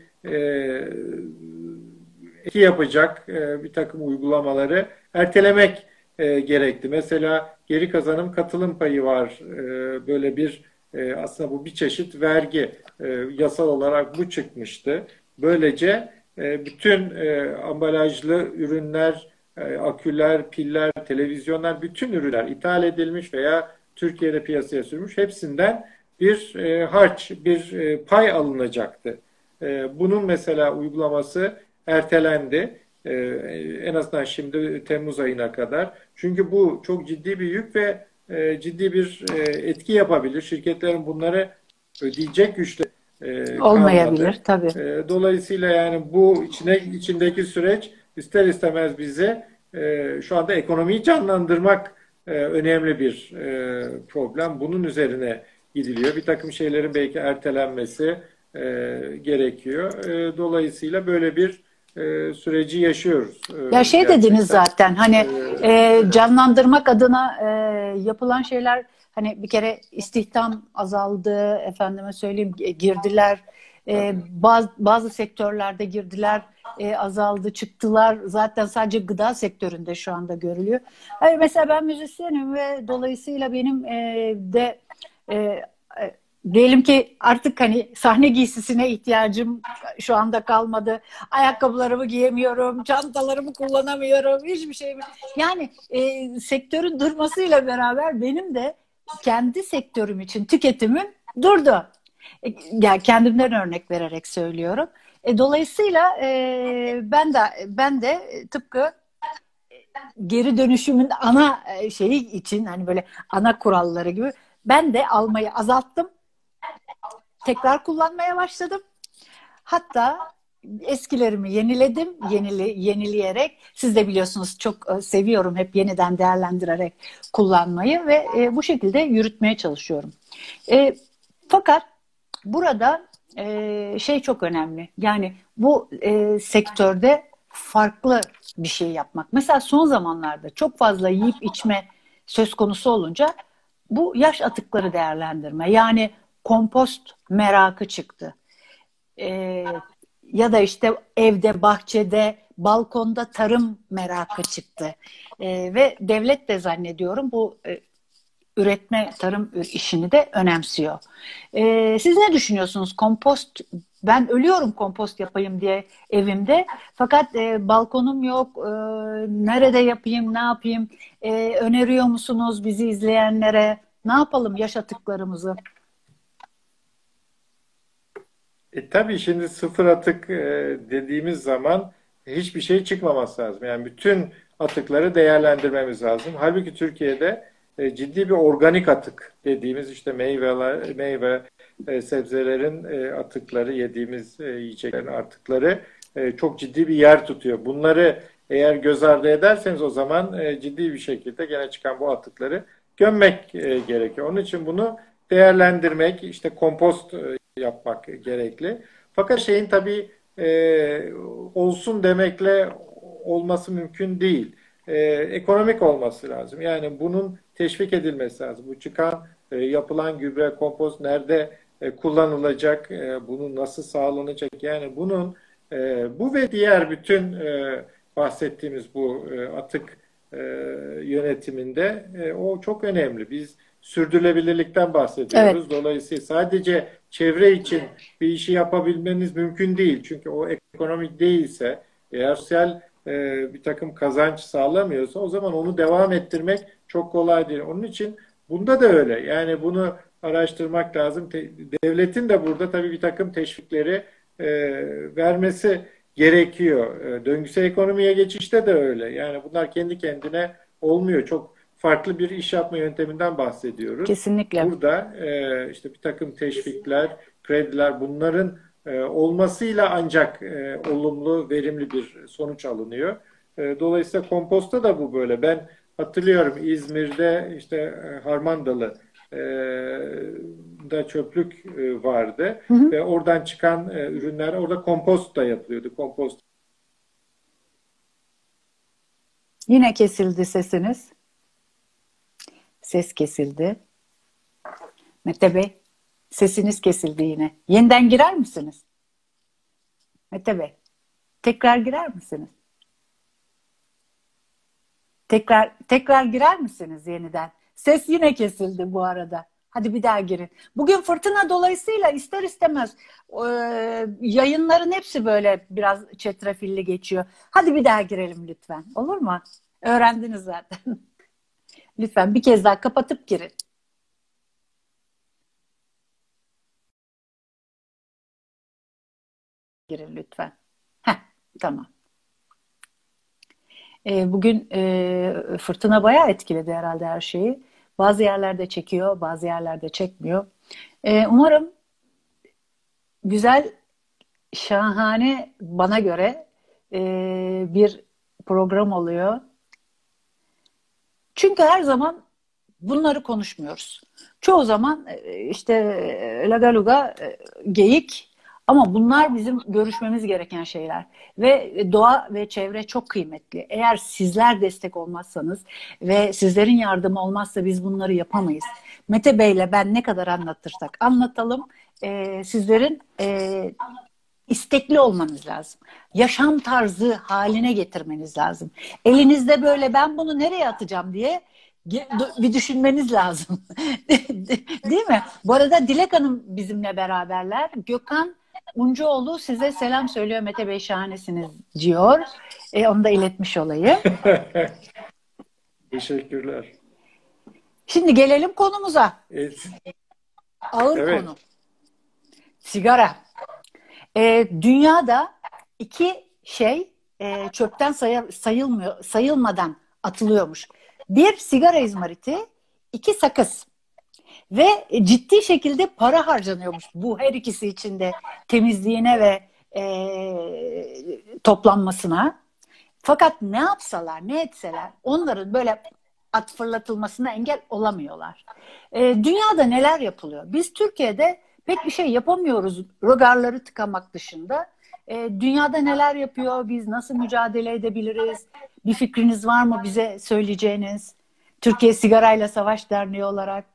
etki yapacak bir takım uygulamaları ertelemek gerekti. Mesela geri kazanım katılım payı var. Böyle bir aslında bu bir çeşit vergi. Yasal olarak bu çıkmıştı. Böylece bütün ambalajlı ürünler, aküler, piller, televizyonlar, bütün ürünler ithal edilmiş veya Türkiye'de piyasaya sürmüş. Hepsinden bir harç, bir pay alınacaktı. Bunun mesela uygulaması ertelendi. En azından şimdi Temmuz ayına kadar. Çünkü bu çok ciddi bir yük ve ciddi bir etki yapabilir. Şirketlerin bunları ödeyecek güçte Olmayabilir kalmadı. tabii. Dolayısıyla yani bu içindeki süreç ister istemez bize şu anda ekonomiyi canlandırmak önemli bir problem. Bunun üzerine gidiliyor. Bir takım şeylerin belki ertelenmesi gerekiyor. Dolayısıyla böyle bir süreci yaşıyoruz Ya şey gerçekten. dediniz zaten hani canlandırmak adına yapılan şeyler hani bir kere istihdam azaldı, efendime söyleyeyim girdiler, Tabii. bazı sektörlerde girdiler azaldı, çıktılar zaten sadece gıda sektöründe şu anda görülüyor. Hayır, mesela ben müzisyenim ve dolayısıyla benim de e, e, diyelim ki artık hani sahne giysisine ihtiyacım şu anda kalmadı. Ayakkabılarımı giyemiyorum, çantalarımı kullanamıyorum, hiçbir şey. Yani sektörün durmasıyla beraber benim de kendi sektörüm için tüketimim durdu. Yani kendimden örnek vererek söylüyorum. Dolayısıyla ben de tıpkı geri dönüşümün ana şeyi için, hani böyle ana kuralları gibi, ben de almayı azalttım. Tekrar kullanmaya başladım. Hatta eskilerimi yeniledim, yenileyerek. Siz de biliyorsunuz, çok seviyorum hep yeniden değerlendirerek kullanmayı ve bu şekilde yürütmeye çalışıyorum. Fakat burada şey çok önemli. Yani bu sektörde farklı bir şey yapmak. Mesela son zamanlarda çok fazla yiyip içme söz konusu olunca bu yaş atıkları değerlendirme, yani kompost merakı çıktı. E, Ya da işte evde, bahçede, balkonda tarım merakı çıktı. Ve devlet de zannediyorum bu üretme, tarım işini de önemsiyor. Siz ne düşünüyorsunuz? Kompost, ben ölüyorum kompost yapayım diye evimde. Fakat balkonum yok. Nerede yapayım, ne yapayım? Öneriyor musunuz bizi izleyenlere? Ne yapalım yaş atıklarımızı? Tabii şimdi sıfır atık dediğimiz zaman hiçbir şey çıkmaması lazım. Yani bütün atıkları değerlendirmemiz lazım. Halbuki Türkiye'de ciddi bir organik atık dediğimiz işte meyve, sebzelerin atıkları, yediğimiz yiyeceklerin atıkları çok ciddi bir yer tutuyor. Bunları eğer göz ardı ederseniz o zaman ciddi bir şekilde gene çıkan bu atıkları gömmek gerekiyor. Onun için bunu değerlendirmek, işte kompost yapmak gerekli. Fakat şeyin tabii olsun demekle olması mümkün değil. Ekonomik olması lazım. Yani bunun teşvik edilmesi lazım. Bu çıkan yapılan gübre, kompost nerede kullanılacak, bunu nasıl sağlanacak? Yani bunun bu ve diğer bütün bahsettiğimiz bu atık yönetiminde o çok önemli. Biz sürdürülebilirlikten Evet. bahsediyoruz. Dolayısıyla sadece çevre için bir işi yapabilmeniz mümkün değil. Çünkü o ekonomik değilse, eğer sosyal bir takım kazanç sağlamıyorsa o zaman onu devam ettirmek çok kolay değil. Onun için bunda da öyle. Yani bunu araştırmak lazım. Devletin de burada tabii bir takım teşvikleri vermesi gerekiyor. Döngüsel ekonomiye geçişte de öyle. Yani bunlar kendi kendine olmuyor. Çok farklı bir iş yapma yönteminden bahsediyoruz. Kesinlikle. Burada işte bir takım teşvikler, krediler, bunların olmasıyla ancak olumlu, verimli bir sonuç alınıyor. Dolayısıyla komposta da bu böyle. Ben hatırlıyorum İzmir'de işte Harmandalı da çöplük vardı Hı hı. ve oradan çıkan ürünler orada kompost da yapılıyordu. Kompost. Yine kesildi sesiniz. Ses kesildi. Mete Bey, sesiniz kesildi yine. Yeniden girer misiniz? Mete Bey, tekrar girer misiniz? Tekrar girer misiniz yeniden? Ses yine kesildi bu arada. Hadi bir daha girin. Bugün fırtına dolayısıyla ister istemez yayınların hepsi böyle biraz çetrefilli geçiyor. Hadi bir daha girelim lütfen. Olur mu? Öğrendiniz zaten. Lütfen bir kez daha kapatıp girin. Girin lütfen. Heh, tamam. Bugün fırtına bayağı etkiledi herhalde her şeyi. Bazı yerlerde çekiyor, bazı yerlerde çekmiyor. Umarım güzel, şahane, bana göre bir program oluyor. Çünkü her zaman bunları konuşmuyoruz. Çoğu zaman işte lagaluga, geyik, ama bunlar bizim görüşmemiz gereken şeyler. Ve doğa ve çevre çok kıymetli. Eğer sizler destek olmazsanız ve sizlerin yardımı olmazsa biz bunları yapamayız. Mete Bey'le ben ne kadar anlatırsak anlatalım, sizlerin istekli olmanız lazım. Yaşam tarzı haline getirmeniz lazım. Elinizde böyle ben bunu nereye atacağım diye bir düşünmeniz lazım. Değil mi? Bu arada Dilek Hanım bizimle beraberler. Gökhan Uncuoğlu size selam söylüyor. Mete Bey şahanesiniz diyor. Onu da iletmiş olayım. Teşekkürler. Şimdi gelelim konumuza. Evet. Ağır Evet. konu. Sigara. Dünyada iki şey çöpten sayılmadan atılıyormuş. Bir, sigara izmariti, iki, sakız. Ve ciddi şekilde para harcanıyormuş bu her ikisi içinde, temizliğine ve toplanmasına. Fakat ne yapsalar, ne etseler onların böyle fırlatılmasına engel olamıyorlar. Dünyada neler yapılıyor? Biz Türkiye'de pek bir şey yapamıyoruz rögarları tıkamak dışında. Dünyada neler yapıyor? Biz nasıl mücadele edebiliriz? Bir fikriniz var mı bize söyleyeceğiniz? Türkiye Sigarayla Savaş Derneği olarak.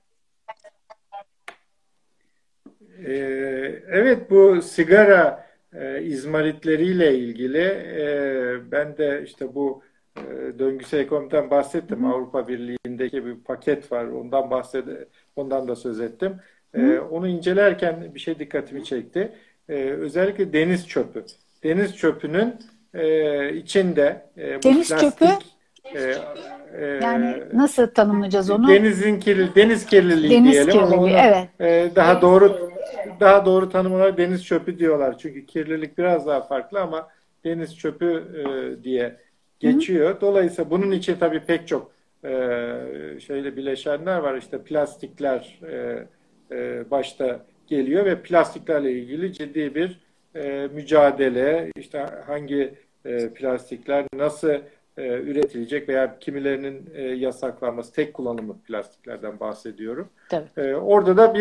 Evet, bu sigara izmaritleriyle ilgili ben de işte bu döngüsel ekonomiden bahsettim. Avrupa Birliği'ndeki bir paket var. Ondan da söz ettim. Onu incelerken bir şey dikkatimi çekti. Özellikle deniz çöpü. Deniz çöpünün içinde bu Deniz plastik çöpü e, yani nasıl tanımlayacağız onu? Deniz kirliliği Deniz diyelim ama kirliliği, onu evet. daha doğru tanım olarak deniz çöpü diyorlar. Çünkü kirlilik biraz daha farklı ama deniz çöpü diye geçiyor. Dolayısıyla bunun için tabii pek çok bileşenler var. İşte plastikler başta geliyor ve plastiklerle ilgili ciddi bir mücadele. İşte hangi plastikler nasıl üretilecek veya kimilerinin yasaklanması, tek kullanımlı plastiklerden bahsediyorum. Orada da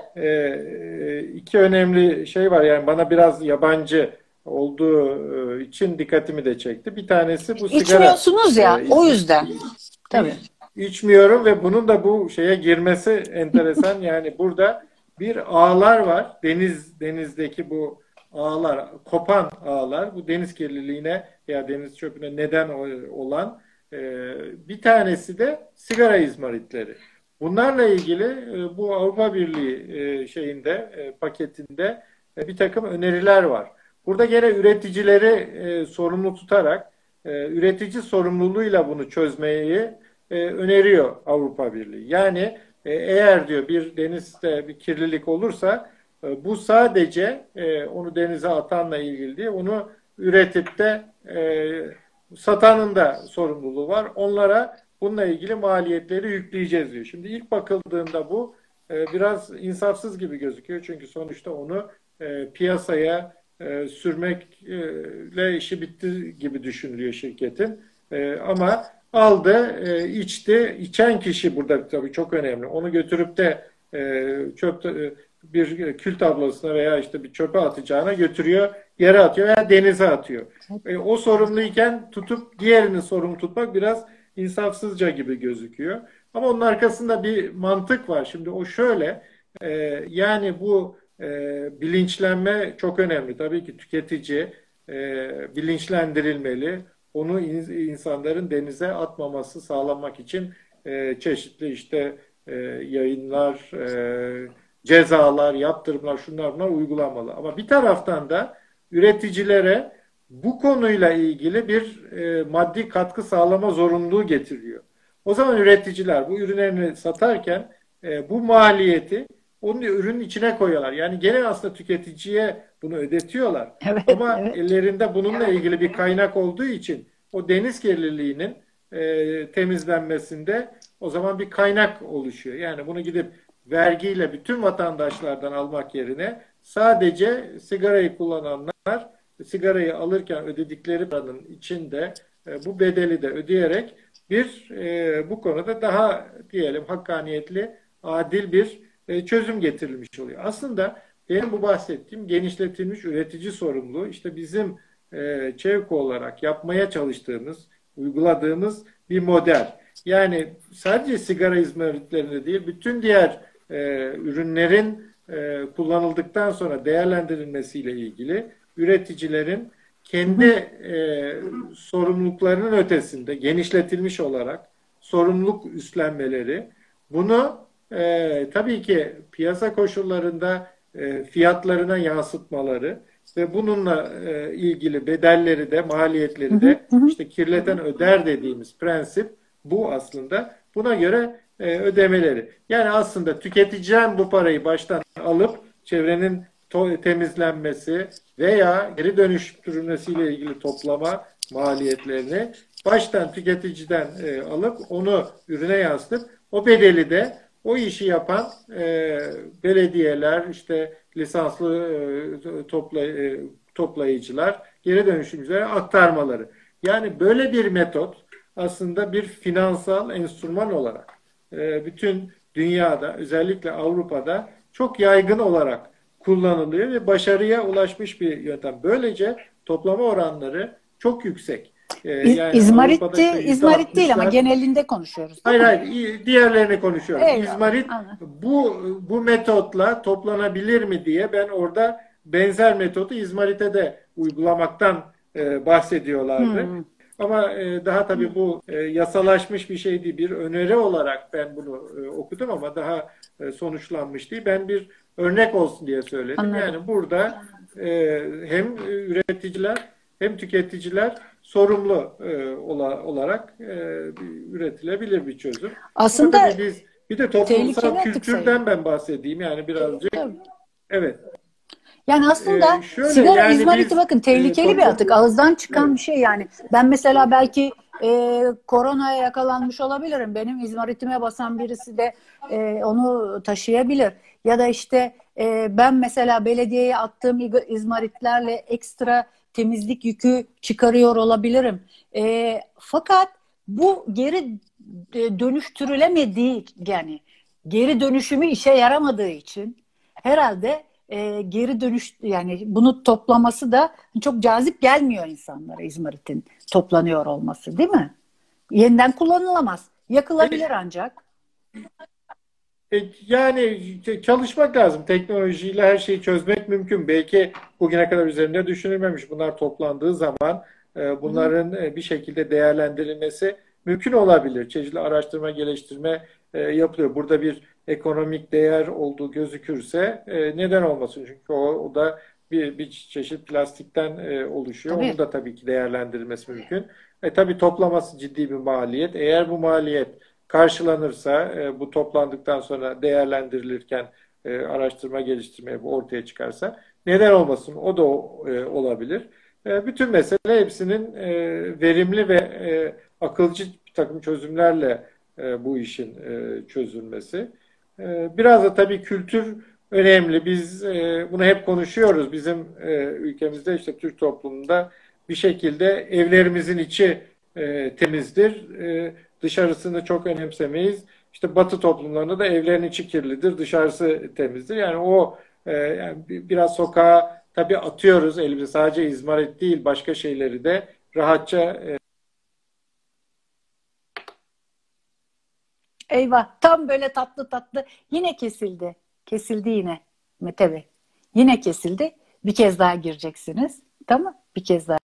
iki önemli şey var. Yani bana biraz yabancı olduğu için dikkatimi de çekti. Bir tanesi bu sigara. İçmiyorsunuz ya, o yüzden. Tabii. İçmiyorum ve bunun da bu şeye girmesi enteresan. Yani burada bir ağlar var. Denizdeki bu ağlar, kopan ağlar, bu deniz kirliliğine veya deniz çöpüne neden olan bir tanesi de sigara izmaritleri. Bunlarla ilgili bu Avrupa Birliği paketinde bir takım öneriler var. Burada gene üreticileri sorumlu tutarak üretici sorumluluğuyla bunu çözmeyi öneriyor Avrupa Birliği. Yani eğer diyor bir denizde bir kirlilik olursa bu sadece onu denize atanla ilgili değil, onu üretip de satanın da sorumluluğu var. Onlara bununla ilgili maliyetleri yükleyeceğiz diyor. Şimdi ilk bakıldığında bu biraz insafsız gibi gözüküyor. Çünkü sonuçta onu piyasaya sürmekle işi bitti gibi düşünülüyor şirketin. Ama aldı, içti. İçen kişi burada tabii çok önemli. Onu götürüp de bir kül tablasına veya işte bir çöpe atacağına götürüyor, yere atıyor veya denize atıyor. O sorumluyken tutup diğerini sorumlu tutmak biraz insafsızca gibi gözüküyor. Ama onun arkasında bir mantık var. Şimdi o şöyle, yani bu bilinçlenme çok önemli. Tabii ki tüketici bilinçlendirilmeli. Onu insanların denize atmaması sağlanmak için çeşitli yayınlar, cezalar, yaptırımlar, şunlar bunlar uygulanmalı. Ama bir taraftan da üreticilere bu konuyla ilgili bir maddi katkı sağlama zorunluluğu getiriyor. O zaman üreticiler bu ürünlerini satarken bu maliyeti onun ürünün içine koyuyorlar. Yani gene aslında tüketiciye bunu ödetiyorlar. Ama ellerinde bununla ilgili bir kaynak olduğu için o deniz kirliliğinin temizlenmesinde o zaman bir kaynak oluşuyor. Yani bunu gidip vergiyle bütün vatandaşlardan almak yerine sadece sigarayı kullananlar sigarayı alırken ödedikleri paranın içinde bu bedeli de ödeyerek bu konuda daha diyelim hakkaniyetli, adil bir çözüm getirilmiş oluyor. Aslında benim bu bahsettiğim genişletilmiş üretici sorumluluğu işte bizim ÇEVKO olarak yapmaya çalıştığımız, uyguladığımız bir model. Yani sadece sigara izmaritlerinde değil, bütün diğer ürünlerin kullanıldıktan sonra değerlendirilmesiyle ilgili üreticilerin kendi sorumluluklarının ötesinde genişletilmiş olarak sorumluluk üstlenmeleri, bunu tabii ki piyasa koşullarında fiyatlarına yansıtmaları ve bununla ilgili bedelleri de maliyetleri de işte kirleten öder dediğimiz prensip bu aslında. Buna göre ödemeleri. Yani aslında tüketiciden bu parayı baştan alıp çevrenin temizlenmesi veya geri dönüştürülmesiyle ilgili toplama maliyetlerini baştan tüketiciden alıp onu ürüne yansıtıp o bedeli de o işi yapan belediyeler, işte lisanslı toplayıcılar, geri dönüşümcülere aktarmaları. Yani böyle bir metot aslında bir finansal enstrüman olarak bütün dünyada, özellikle Avrupa'da çok yaygın olarak kullanılıyor ve başarıya ulaşmış bir yöntem. Böylece toplama oranları çok yüksek. Yani Avrupa'da işte İzmarit değil ama %60'lar. genelinde konuşuyoruz, değil Hayır mi? hayır, diğerlerini konuşuyorum. Eyvallah. İzmarit Anladım. bu metotla toplanabilir mi diye ben orada benzer metodu İzmarit'e de uygulamaktan bahsediyorlardı. Ama daha tabii bu yasalaşmış bir şey değil. Bir öneri olarak ben bunu okudum ama daha sonuçlanmış değil. Ben bir örnek olsun diye söyledim. Anladım. Yani burada hem üreticiler hem tüketiciler sorumlu olarak üretilebilir bir çözüm. Ama Aslında tabii biz bir de toplumsal tehlikeli atık sayılır. kültürden ben bahsedeyim. Yani birazcık Tabii. evet. Yani aslında Şöyle sigara yani izmariti biz bakın tehlikeli bir atık. Ağızdan çıkan evet. bir şey yani. Ben mesela belki koronaya yakalanmış olabilirim. Benim izmaritime basan birisi de onu taşıyabilir. Ya da işte ben mesela belediyeye attığım izmaritlerle ekstra temizlik yükü çıkarıyor olabilirim. Fakat bu geri dönüştürülemediği, yani geri dönüşümü işe yaramadığı için herhalde geri dönüş, yani bunu toplaması da çok cazip gelmiyor insanlara, izmaritin toplanıyor olması, değil mi? Yeniden kullanılamaz. Yakılabilir ancak. Yani çalışmak lazım. Teknolojiyle her şeyi çözmek mümkün. Belki bugüne kadar üzerinde düşünülmemiş. Bunlar toplandığı zaman bunların bir şekilde değerlendirilmesi mümkün olabilir. Çeşitli araştırma, geliştirme yapılıyor. Burada bir ekonomik değer olduğu gözükürse neden olmasın? Çünkü o da bir çeşit plastikten oluşuyor. Tabii. Onun da tabii ki değerlendirilmesi mümkün. Tabii toplaması ciddi bir maliyet. Eğer bu maliyet karşılanırsa, bu toplandıktan sonra değerlendirilirken araştırma geliştirmeye bu ortaya çıkarsa neden olmasın? O da olabilir. Bütün mesele hepsinin verimli ve akılcı bir takım çözümlerle bu işin çözülmesi. Biraz da tabii kültür önemli. Biz bunu hep konuşuyoruz. Bizim ülkemizde, işte Türk toplumunda bir şekilde evlerimizin içi temizdir. Dışarısını çok önemsemeyiz. İşte Batı toplumlarında da evlerin içi kirlidir, dışarısı temizdir. Yani o yani biraz sokağa tabii atıyoruz elimize. Sadece izmarit değil, başka şeyleri de rahatça Eyvah, tam böyle tatlı tatlı yine kesildi. Kesildi yine Mete Bey. Yine kesildi. Bir kez daha gireceksiniz. Tamam, bir kez daha.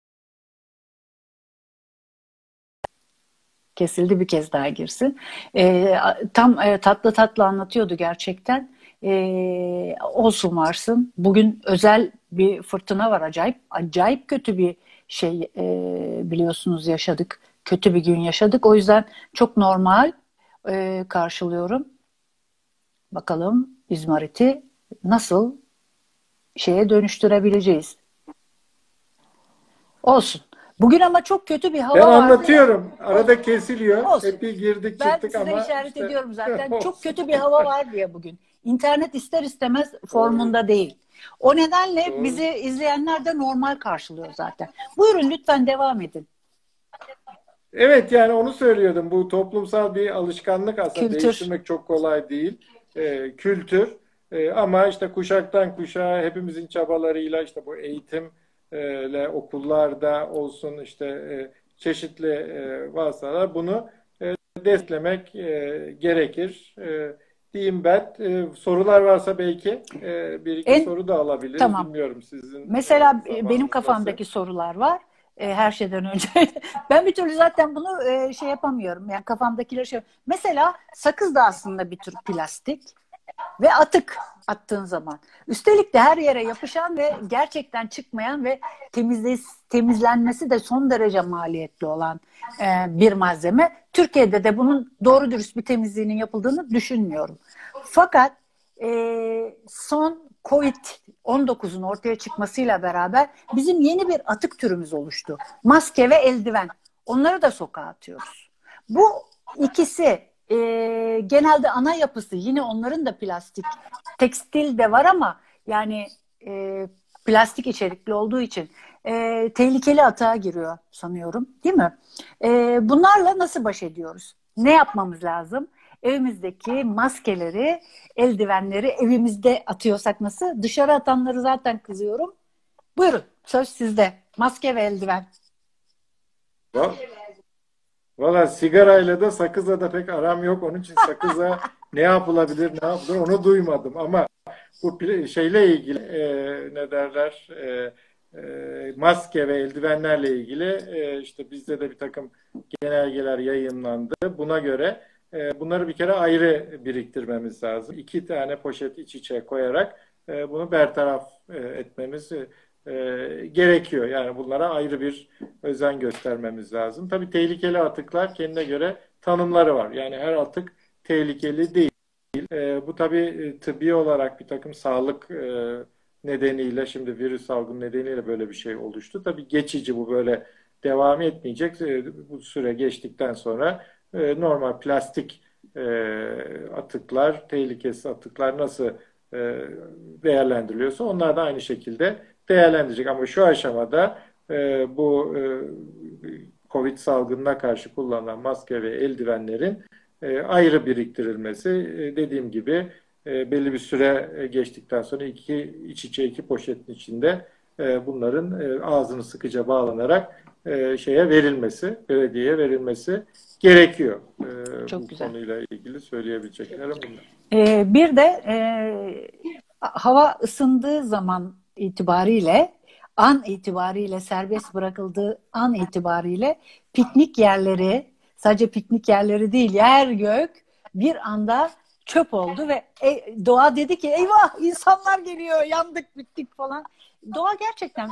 Kesildi, bir kez daha girsin. Tam tatlı tatlı anlatıyordu gerçekten. Olsun varsın. Bugün özel bir fırtına var, acayip. Acayip kötü bir şey biliyorsunuz yaşadık. Kötü bir gün yaşadık. O yüzden çok normal karşılıyorum. Bakalım İzmarit'i nasıl şeye dönüştürebileceğiz. Olsun. Bugün ama çok kötü bir ben hava vardı ya. anlatıyorum. Arada kesiliyor. Olsun. Hep bir girdik Ben çıktık size ama işaret işte ediyorum zaten. Çok olsun. kötü bir hava var diye bugün. İnternet ister istemez Doğru. formunda değil. O nedenle Doğru. bizi izleyenler de normal karşılıyor zaten. Buyurun lütfen devam edin. Evet, yani onu söylüyordum. Bu toplumsal bir alışkanlık, aslında Kültür. değiştirmek çok kolay değil. Kültür. Ama işte kuşaktan kuşağa hepimizin çabalarıyla, işte bu eğitimle okullarda olsun, işte çeşitli vasıtalar bunu desteklemek gerekir. Diyeyim ben. Sorular varsa belki bir iki En soru da alabiliriz. tamam. Bilmiyorum sizin Mesela benim zamanınız nasıl? kafamdaki sorular var. Her şeyden önce. Ben bir türlü zaten bunu şey yapamıyorum. Yani kafamdakileri şey. Mesela sakız da aslında bir tür plastik. Ve atık attığın zaman. Üstelik de her yere yapışan ve gerçekten çıkmayan ve temizlenmesi de son derece maliyetli olan bir malzeme. Türkiye'de de bunun doğru dürüst bir temizliğinin yapıldığını düşünmüyorum. Fakat son Covid-19'un ortaya çıkmasıyla beraber bizim yeni bir atık türümüz oluştu. Maske ve eldiven. Onları da sokağa atıyoruz. Bu ikisi genelde ana yapısı yine onların da plastik. Tekstil de var ama yani plastik içerikli olduğu için tehlikeli atığa giriyor sanıyorum, değil mi? Bunlarla nasıl baş ediyoruz? Ne yapmamız lazım? Evimizdeki maskeleri, eldivenleri evimizde atıyorsak nasıl? Dışarı atanları zaten kızıyorum. Buyurun, söz sizde. Maske ve eldiven. Valla sigarayla da sakızla da pek aram yok. Onun için sakıza ne yapılabilir, ne yapılır onu duymadım. Ama bu şeyle ilgili ne derler maske ve eldivenlerle ilgili işte bizde de bir takım genelgeler yayınlandı. Buna göre bunları bir kere ayrı biriktirmemiz lazım. 2 tane poşet iç içe koyarak bunu bertaraf etmemiz gerekiyor. Yani bunlara ayrı bir özen göstermemiz lazım. Tabii tehlikeli atıklar kendine göre tanımları var. Yani her atık tehlikeli değil. Bu tabii tıbbi olarak bir takım sağlık nedeniyle şimdi virüs salgını nedeniyle böyle bir şey oluştu. Tabii geçici bu böyle devam etmeyecek. Bu süre geçtikten sonra normal plastik atıklar, tehlikesiz atıklar nasıl değerlendiriliyorsa onlar da aynı şekilde değerlendirecek. Ama şu aşamada bu Covid salgınına karşı kullanılan maske ve eldivenlerin ayrı biriktirilmesi dediğim gibi belli bir süre geçtikten sonra iç içe 2 poşetin içinde bunların ağzını sıkıca bağlanarak şeye verilmesi, belediyeye verilmesi gerekiyor. Çok bu güzel. konuyla ilgili söyleyebileceklerim bunlar. Bir de hava ısındığı zaman itibariyle, an itibariyle, serbest bırakıldığı an itibariyle piknik yerleri, sadece piknik yerleri değil, yer gök bir anda çöp oldu ve doğa dedi ki eyvah insanlar geliyor, yandık, bittik falan. Doğa gerçekten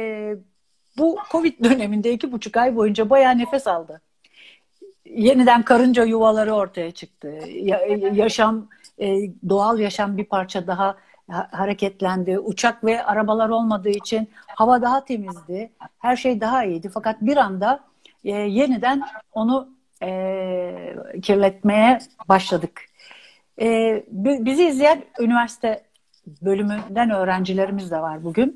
bu Covid döneminde 2,5 ay boyunca bayağı nefes aldı. Yeniden karınca yuvaları ortaya çıktı. Yaşam, doğal yaşam bir parça daha hareketlendi. Uçak ve arabalar olmadığı için hava daha temizdi. Her şey daha iyiydi. Fakat bir anda yeniden onu kirletmeye başladık. Bizi izleyen üniversite bölümünden öğrencilerimiz de var bugün.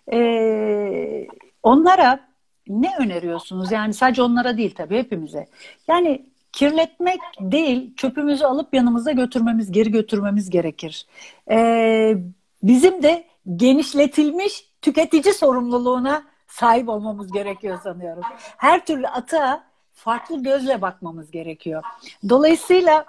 Onlara ne öneriyorsunuz? Yani sadece onlara değil tabii hepimize. Yani kirletmek değil, çöpümüzü alıp yanımıza götürmemiz, geri götürmemiz gerekir. Bizim de genişletilmiş tüketici sorumluluğuna sahip olmamız gerekiyor sanıyorum. Her türlü atığa farklı gözle bakmamız gerekiyor. Dolayısıyla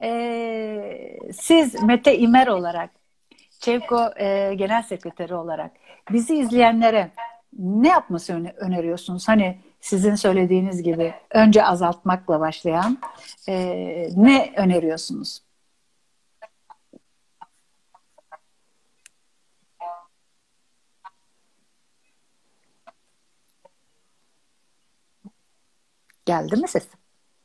siz Mete İmer olarak, ÇEVKO Genel Sekreteri olarak bizi izleyenlere ne yapması öneriyorsunuz? Hani sizin söylediğiniz gibi önce azaltmakla başlayan ne öneriyorsunuz? Geldi mi ses?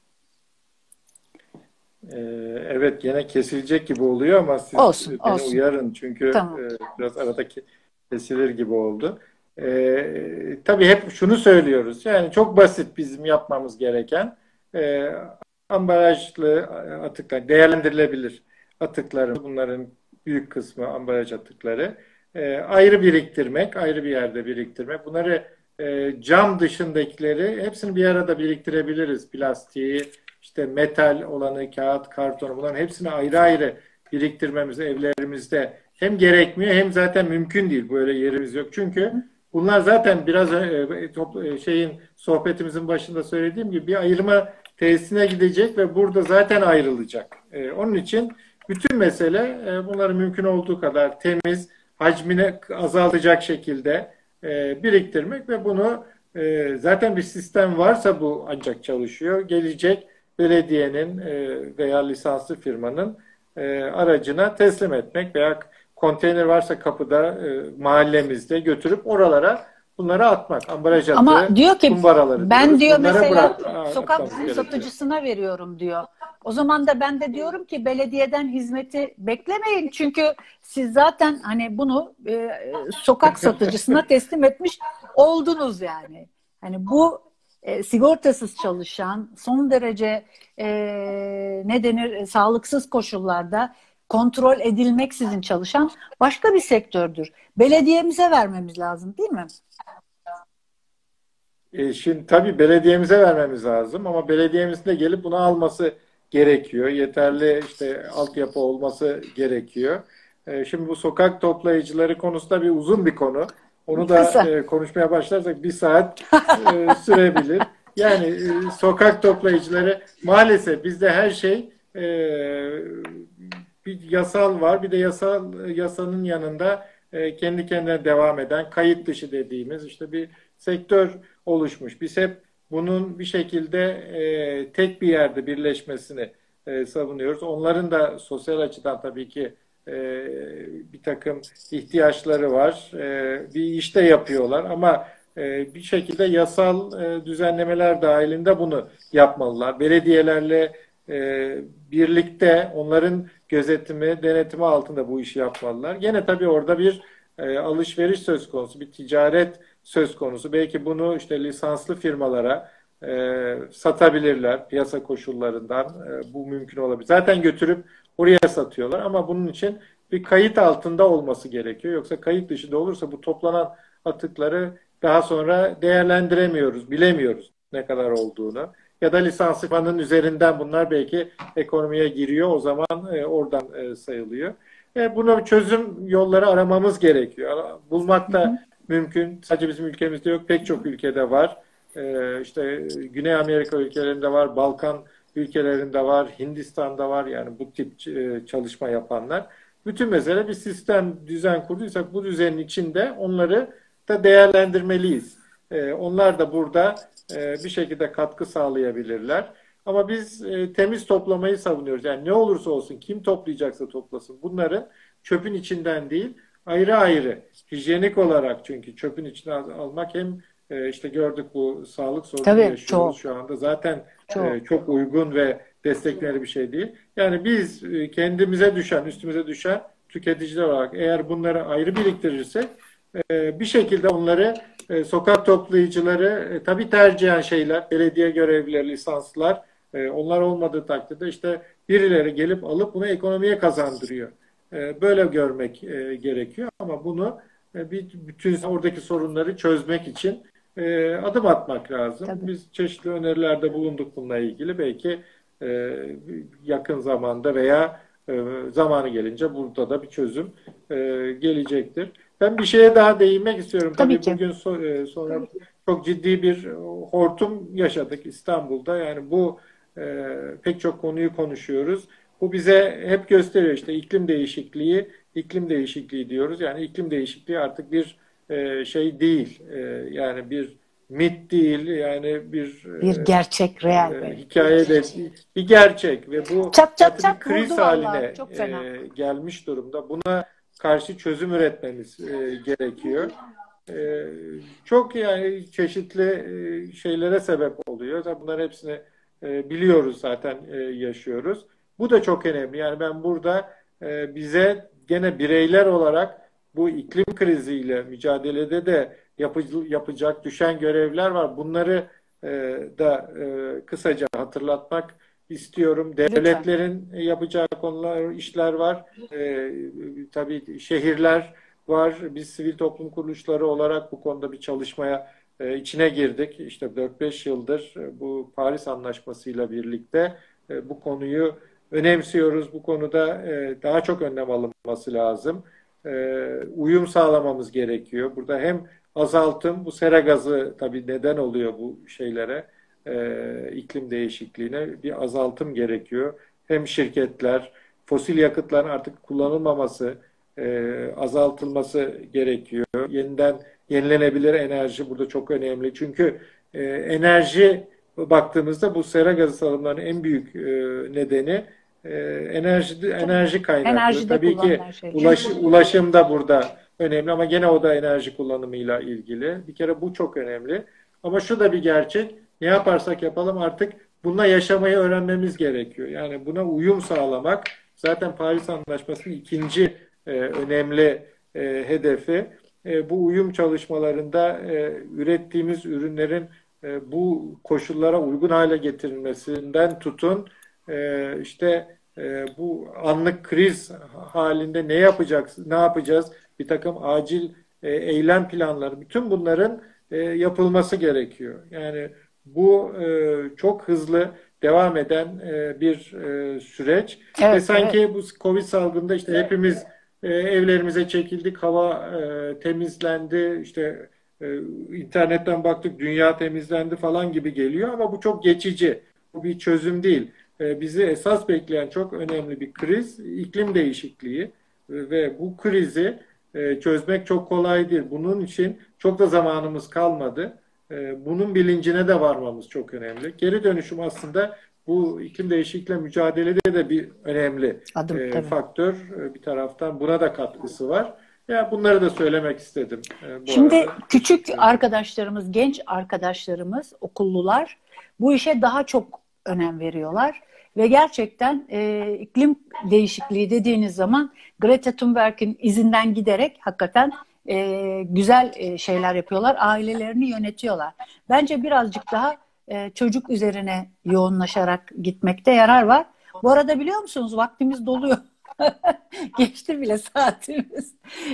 Evet gene kesilecek gibi oluyor ama siz Olsun, beni olsun. uyarın çünkü Tamam. biraz aradaki kesilir gibi oldu. Tabii hep şunu söylüyoruz. Yani çok basit bizim yapmamız gereken e, ambalajlı atıklar, değerlendirilebilir atıkların bunların büyük kısmı ambalaj atıkları ayrı biriktirmek, ayrı bir yerde biriktirmek. Bunları cam dışındakileri hepsini bir arada biriktirebiliriz. Plastiği, işte metal olanı, kağıt, karton bunların hepsini ayrı ayrı biriktirmemiz evlerimizde hem gerekmiyor hem zaten mümkün değil. Böyle yerimiz yok. Çünkü bunlar zaten biraz sohbetimizin başında söylediğim gibi bir ayırma tesisine gidecek ve burada zaten ayrılacak. Onun için bütün mesele bunları mümkün olduğu kadar temiz, hacmini azaltacak şekilde biriktirmek ve bunu zaten bir sistem varsa bu ancak çalışıyor. Gelecek belediyenin veya lisanslı firmanın aracına teslim etmek veya konteyner varsa kapıda mahallemizde götürüp oralara bunları atmak. Ambalaj atığı, Ama diyor ki kumbaraları ben diyoruz. diyor Bunlara mesela atmamız sokak gerekiyor. satıcısına veriyorum diyor. O zaman da ben de diyorum ki belediyeden hizmeti beklemeyin. Çünkü siz zaten hani bunu sokak satıcısına teslim etmiş oldunuz yani. Hani bu sigortasız çalışan, son derece ne denir sağlıksız koşullarda kontrol edilmeksizin çalışan başka bir sektördür. Belediyemize vermemiz lazım, değil mi? Şimdi tabii belediyemize vermemiz lazım ama belediyemizin de gelip bunu alması gerekiyor. Yeterli işte altyapı olması gerekiyor. Şimdi bu sokak toplayıcıları konusu da bir uzun bir konu. Onu da Kısa. konuşmaya başlarsak bir saat sürebilir. Yani sokak toplayıcıları maalesef bizde her şey bir yasal var. Bir de yasanın yanında kendi kendine devam eden kayıt dışı dediğimiz işte bir sektör oluşmuş. Biz hep bunun bir şekilde tek bir yerde birleşmesini savunuyoruz. Onların da sosyal açıdan tabii ki e, bir takım ihtiyaçları var. Bir işte yapıyorlar ama bir şekilde yasal düzenlemeler dahilinde bunu yapmalılar. Belediyelerle birlikte onların gözetimi, denetimi altında bu işi yapmalılar. Gene tabii orada bir alışveriş söz konusu, bir ticaret söz konusu. Belki bunu işte lisanslı firmalara satabilirler piyasa koşullarından. Bu mümkün olabilir. Zaten götürüp oraya satıyorlar ama bunun için bir kayıt altında olması gerekiyor. Yoksa kayıt dışında olursa bu toplanan atıkları daha sonra değerlendiremiyoruz, bilemiyoruz ne kadar olduğunu. Ya da lisanslı firmanın üzerinden bunlar belki ekonomiye giriyor. O zaman oradan sayılıyor. Buna çözüm yolları aramamız gerekiyor. Bulmak da mümkün. Sadece bizim ülkemizde yok. Pek çok ülkede var. İşte Güney Amerika ülkelerinde var. Balkan ülkelerinde var. Hindistan'da var. Yani bu tip çalışma yapanlar. Bütün mesele bir sistem, düzen kurduysak bu düzenin içinde onları da değerlendirmeliyiz. Onlar da burada bir şekilde katkı sağlayabilirler. Ama biz temiz toplamayı savunuyoruz. Yani ne olursa olsun kim toplayacaksa toplasın. Bunları çöpün içinden değil ayrı ayrı hijyenik olarak çünkü çöpün içine almak hem işte gördük bu sağlık sorunu Tabii yaşıyoruz çok. şu anda. Zaten Çok. çok uygun ve destekleri bir şey değil. Yani biz kendimize düşen, üstümüze düşen tüketiciler olarak eğer bunları ayrı biriktirirsek bir şekilde onları sokak toplayıcıları tabii tercihen şeyler, belediye görevlileri, lisanslılar onlar olmadığı takdirde işte birileri gelip alıp bunu ekonomiye kazandırıyor. Böyle görmek gerekiyor ama bunu bütün oradaki sorunları çözmek için adım atmak lazım. Tabii. Biz çeşitli önerilerde bulunduk bununla ilgili. Belki yakın zamanda veya zamanı gelince burada da bir çözüm gelecektir. Ben bir şeye daha değinmek istiyorum. Tabii Tabii ki. bugün sonra çok ciddi bir hortum yaşadık İstanbul'da. Yani bu pek çok konuyu konuşuyoruz. Bu bize hep gösteriyor işte iklim değişikliği diyoruz. Yani iklim değişikliği artık bir şey değil. Yani bir mit değil. Yani bir Bir gerçek, real ve hikaye de bir gerçek ve bu çat çat artık bir çat kriz vurdu vallahi. haline Çok fena. gelmiş durumda. Buna karşı çözüm üretmemiz gerekiyor. E, Çok yani çeşitli şeylere sebep oluyor. Tabii bunların hepsini biliyoruz zaten yaşıyoruz. Bu da çok önemli. Yani ben burada bize gene bireyler olarak bu iklim kriziyle mücadelede de yapacak düşen görevler var. Bunları da kısaca hatırlatmak istiyorum. Lütfen. Devletlerin yapacağı konular, işler var. Tabii şehirler var. Biz sivil toplum kuruluşları olarak bu konuda bir çalışmaya içine girdik. İşte 4-5 yıldır bu Paris Anlaşması'yla birlikte bu konuyu önemsiyoruz. Bu konuda daha çok önlem alınması lazım. Uyum sağlamamız gerekiyor. Burada hem azaltım, bu sera gazı tabii neden oluyor bu şeylere, iklim değişikliğine bir azaltım gerekiyor. Hem şirketler, fosil yakıtların artık kullanılmaması, azaltılması gerekiyor. Yenilenebilir enerji burada çok önemli. Çünkü enerji baktığımızda bu sera gazı salımlarının en büyük nedeni enerji kaynaklı. Enerjide Tabii ki kullanılan şeyler. ulaşım da burada önemli ama gene o da enerji kullanımıyla ilgili. Bir kere bu çok önemli. Ama şu da bir gerçek. Ne yaparsak yapalım artık bununla yaşamayı öğrenmemiz gerekiyor. Yani buna uyum sağlamak zaten Paris Anlaşması'nın ikinci önemli hedefi. Bu uyum çalışmalarında ürettiğimiz ürünlerin bu koşullara uygun hale getirilmesinden tutun işte bu anlık kriz halinde ne yapacağız? Bir takım acil eylem planları, bütün bunların yapılması gerekiyor. Yani bu çok hızlı devam eden bir süreç ve Evet, evet. sanki bu Covid salgında işte hepimiz evlerimize çekildik, hava temizlendi, işte internetten baktık, dünya temizlendi falan gibi geliyor ama bu çok geçici. Bu bir çözüm değil. Bizi esas bekleyen çok önemli bir kriz, iklim değişikliği ve bu krizi çözmek çok kolay değil. Bunun için çok da zamanımız kalmadı. Bunun bilincine de varmamız çok önemli. Geri dönüşüm aslında bu iklim değişikliğiyle mücadelede de bir önemli Adım tabii. faktör. Bir taraftan buna da katkısı var. Ya bunları da söylemek istedim bu Şimdi arada. küçük Teşekkür ederim. arkadaşlarımız, genç arkadaşlarımız, okullular bu işe daha çok önem veriyorlar. Ve gerçekten iklim değişikliği dediğiniz zaman Greta Thunberg'in izinden giderek hakikaten güzel şeyler yapıyorlar. Ailelerini yönetiyorlar. Bence birazcık daha çocuk üzerine yoğunlaşarak gitmekte yarar var. Bu arada biliyor musunuz vaktimiz doluyor. Geçti bile saatimiz.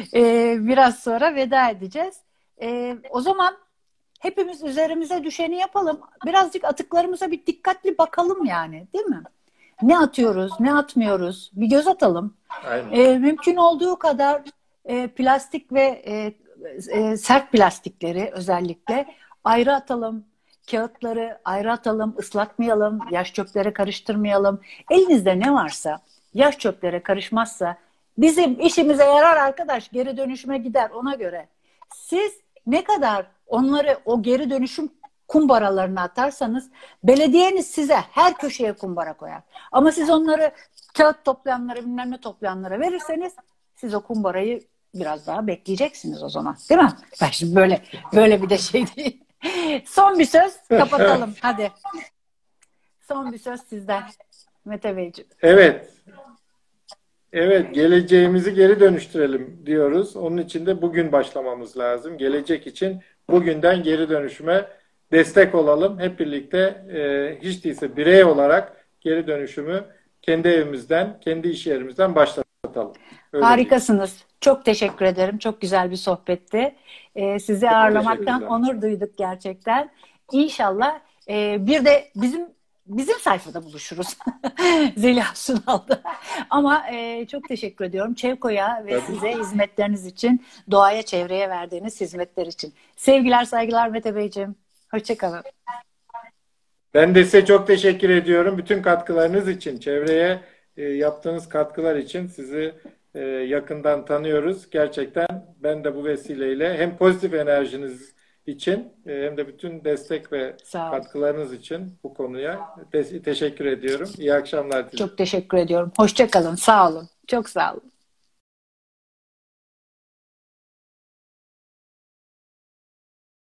Biraz sonra veda edeceğiz. O zaman hepimiz üzerimize düşeni yapalım. Birazcık atıklarımıza bir dikkatli bakalım yani, değil mi? Ne atıyoruz, ne atmıyoruz? Bir göz atalım. Aynen. Mümkün olduğu kadar plastik ve sert plastikleri özellikle ayrı atalım. Kağıtları ayrı atalım, ıslatmayalım, yaş çöplere karıştırmayalım. Elinizde ne varsa, yaş çöplere karışmazsa bizim işimize yarar arkadaş, geri dönüşüme gider ona göre. Siz ne kadar onları o geri dönüşüm kumbaralarına atarsanız belediyeniz size her köşeye kumbara koyar. Ama siz onları kağıt toplayanlara bilmem ne toplayanlara verirseniz siz o kumbarayı biraz daha bekleyeceksiniz o zaman. Değil mi? Ben şimdi böyle bir de şey değil. Son bir söz kapatalım. Hadi. Son bir söz sizden. Mete Beyciğim. Evet, evet, geleceğimizi geri dönüştürelim diyoruz. Onun için de bugün başlamamız lazım. Gelecek için bugünden geri dönüşüme destek olalım. Hep birlikte hiç değilse birey olarak geri dönüşümü kendi evimizden, kendi iş yerimizden başlatalım. Öyle diyeyim. Harikasınız. Çok teşekkür ederim. Çok güzel bir sohbetti. Sizi Çok ağırlamaktan teşekkürler. onur duyduk gerçekten. İnşallah bir de bizim sayfada buluşuruz. Zeliha Sunal'da. Ama çok teşekkür ediyorum Çevko'ya ve Tabii. size hizmetleriniz için, doğaya, çevreye verdiğiniz hizmetler için. Sevgiler, saygılar Mete Beyciğim. Hoşçakalın. Ben de size çok teşekkür ediyorum. Bütün katkılarınız için, çevreye yaptığınız katkılar için sizi yakından tanıyoruz. Gerçekten ben de bu vesileyle hem pozitif enerjiniz için hem de bütün destek ve Sağ olun. katkılarınız için bu konuya teşekkür ediyorum. İyi akşamlar dilerim. Çok teşekkür ediyorum. Hoşçakalın. Sağ olun. Çok sağ olun.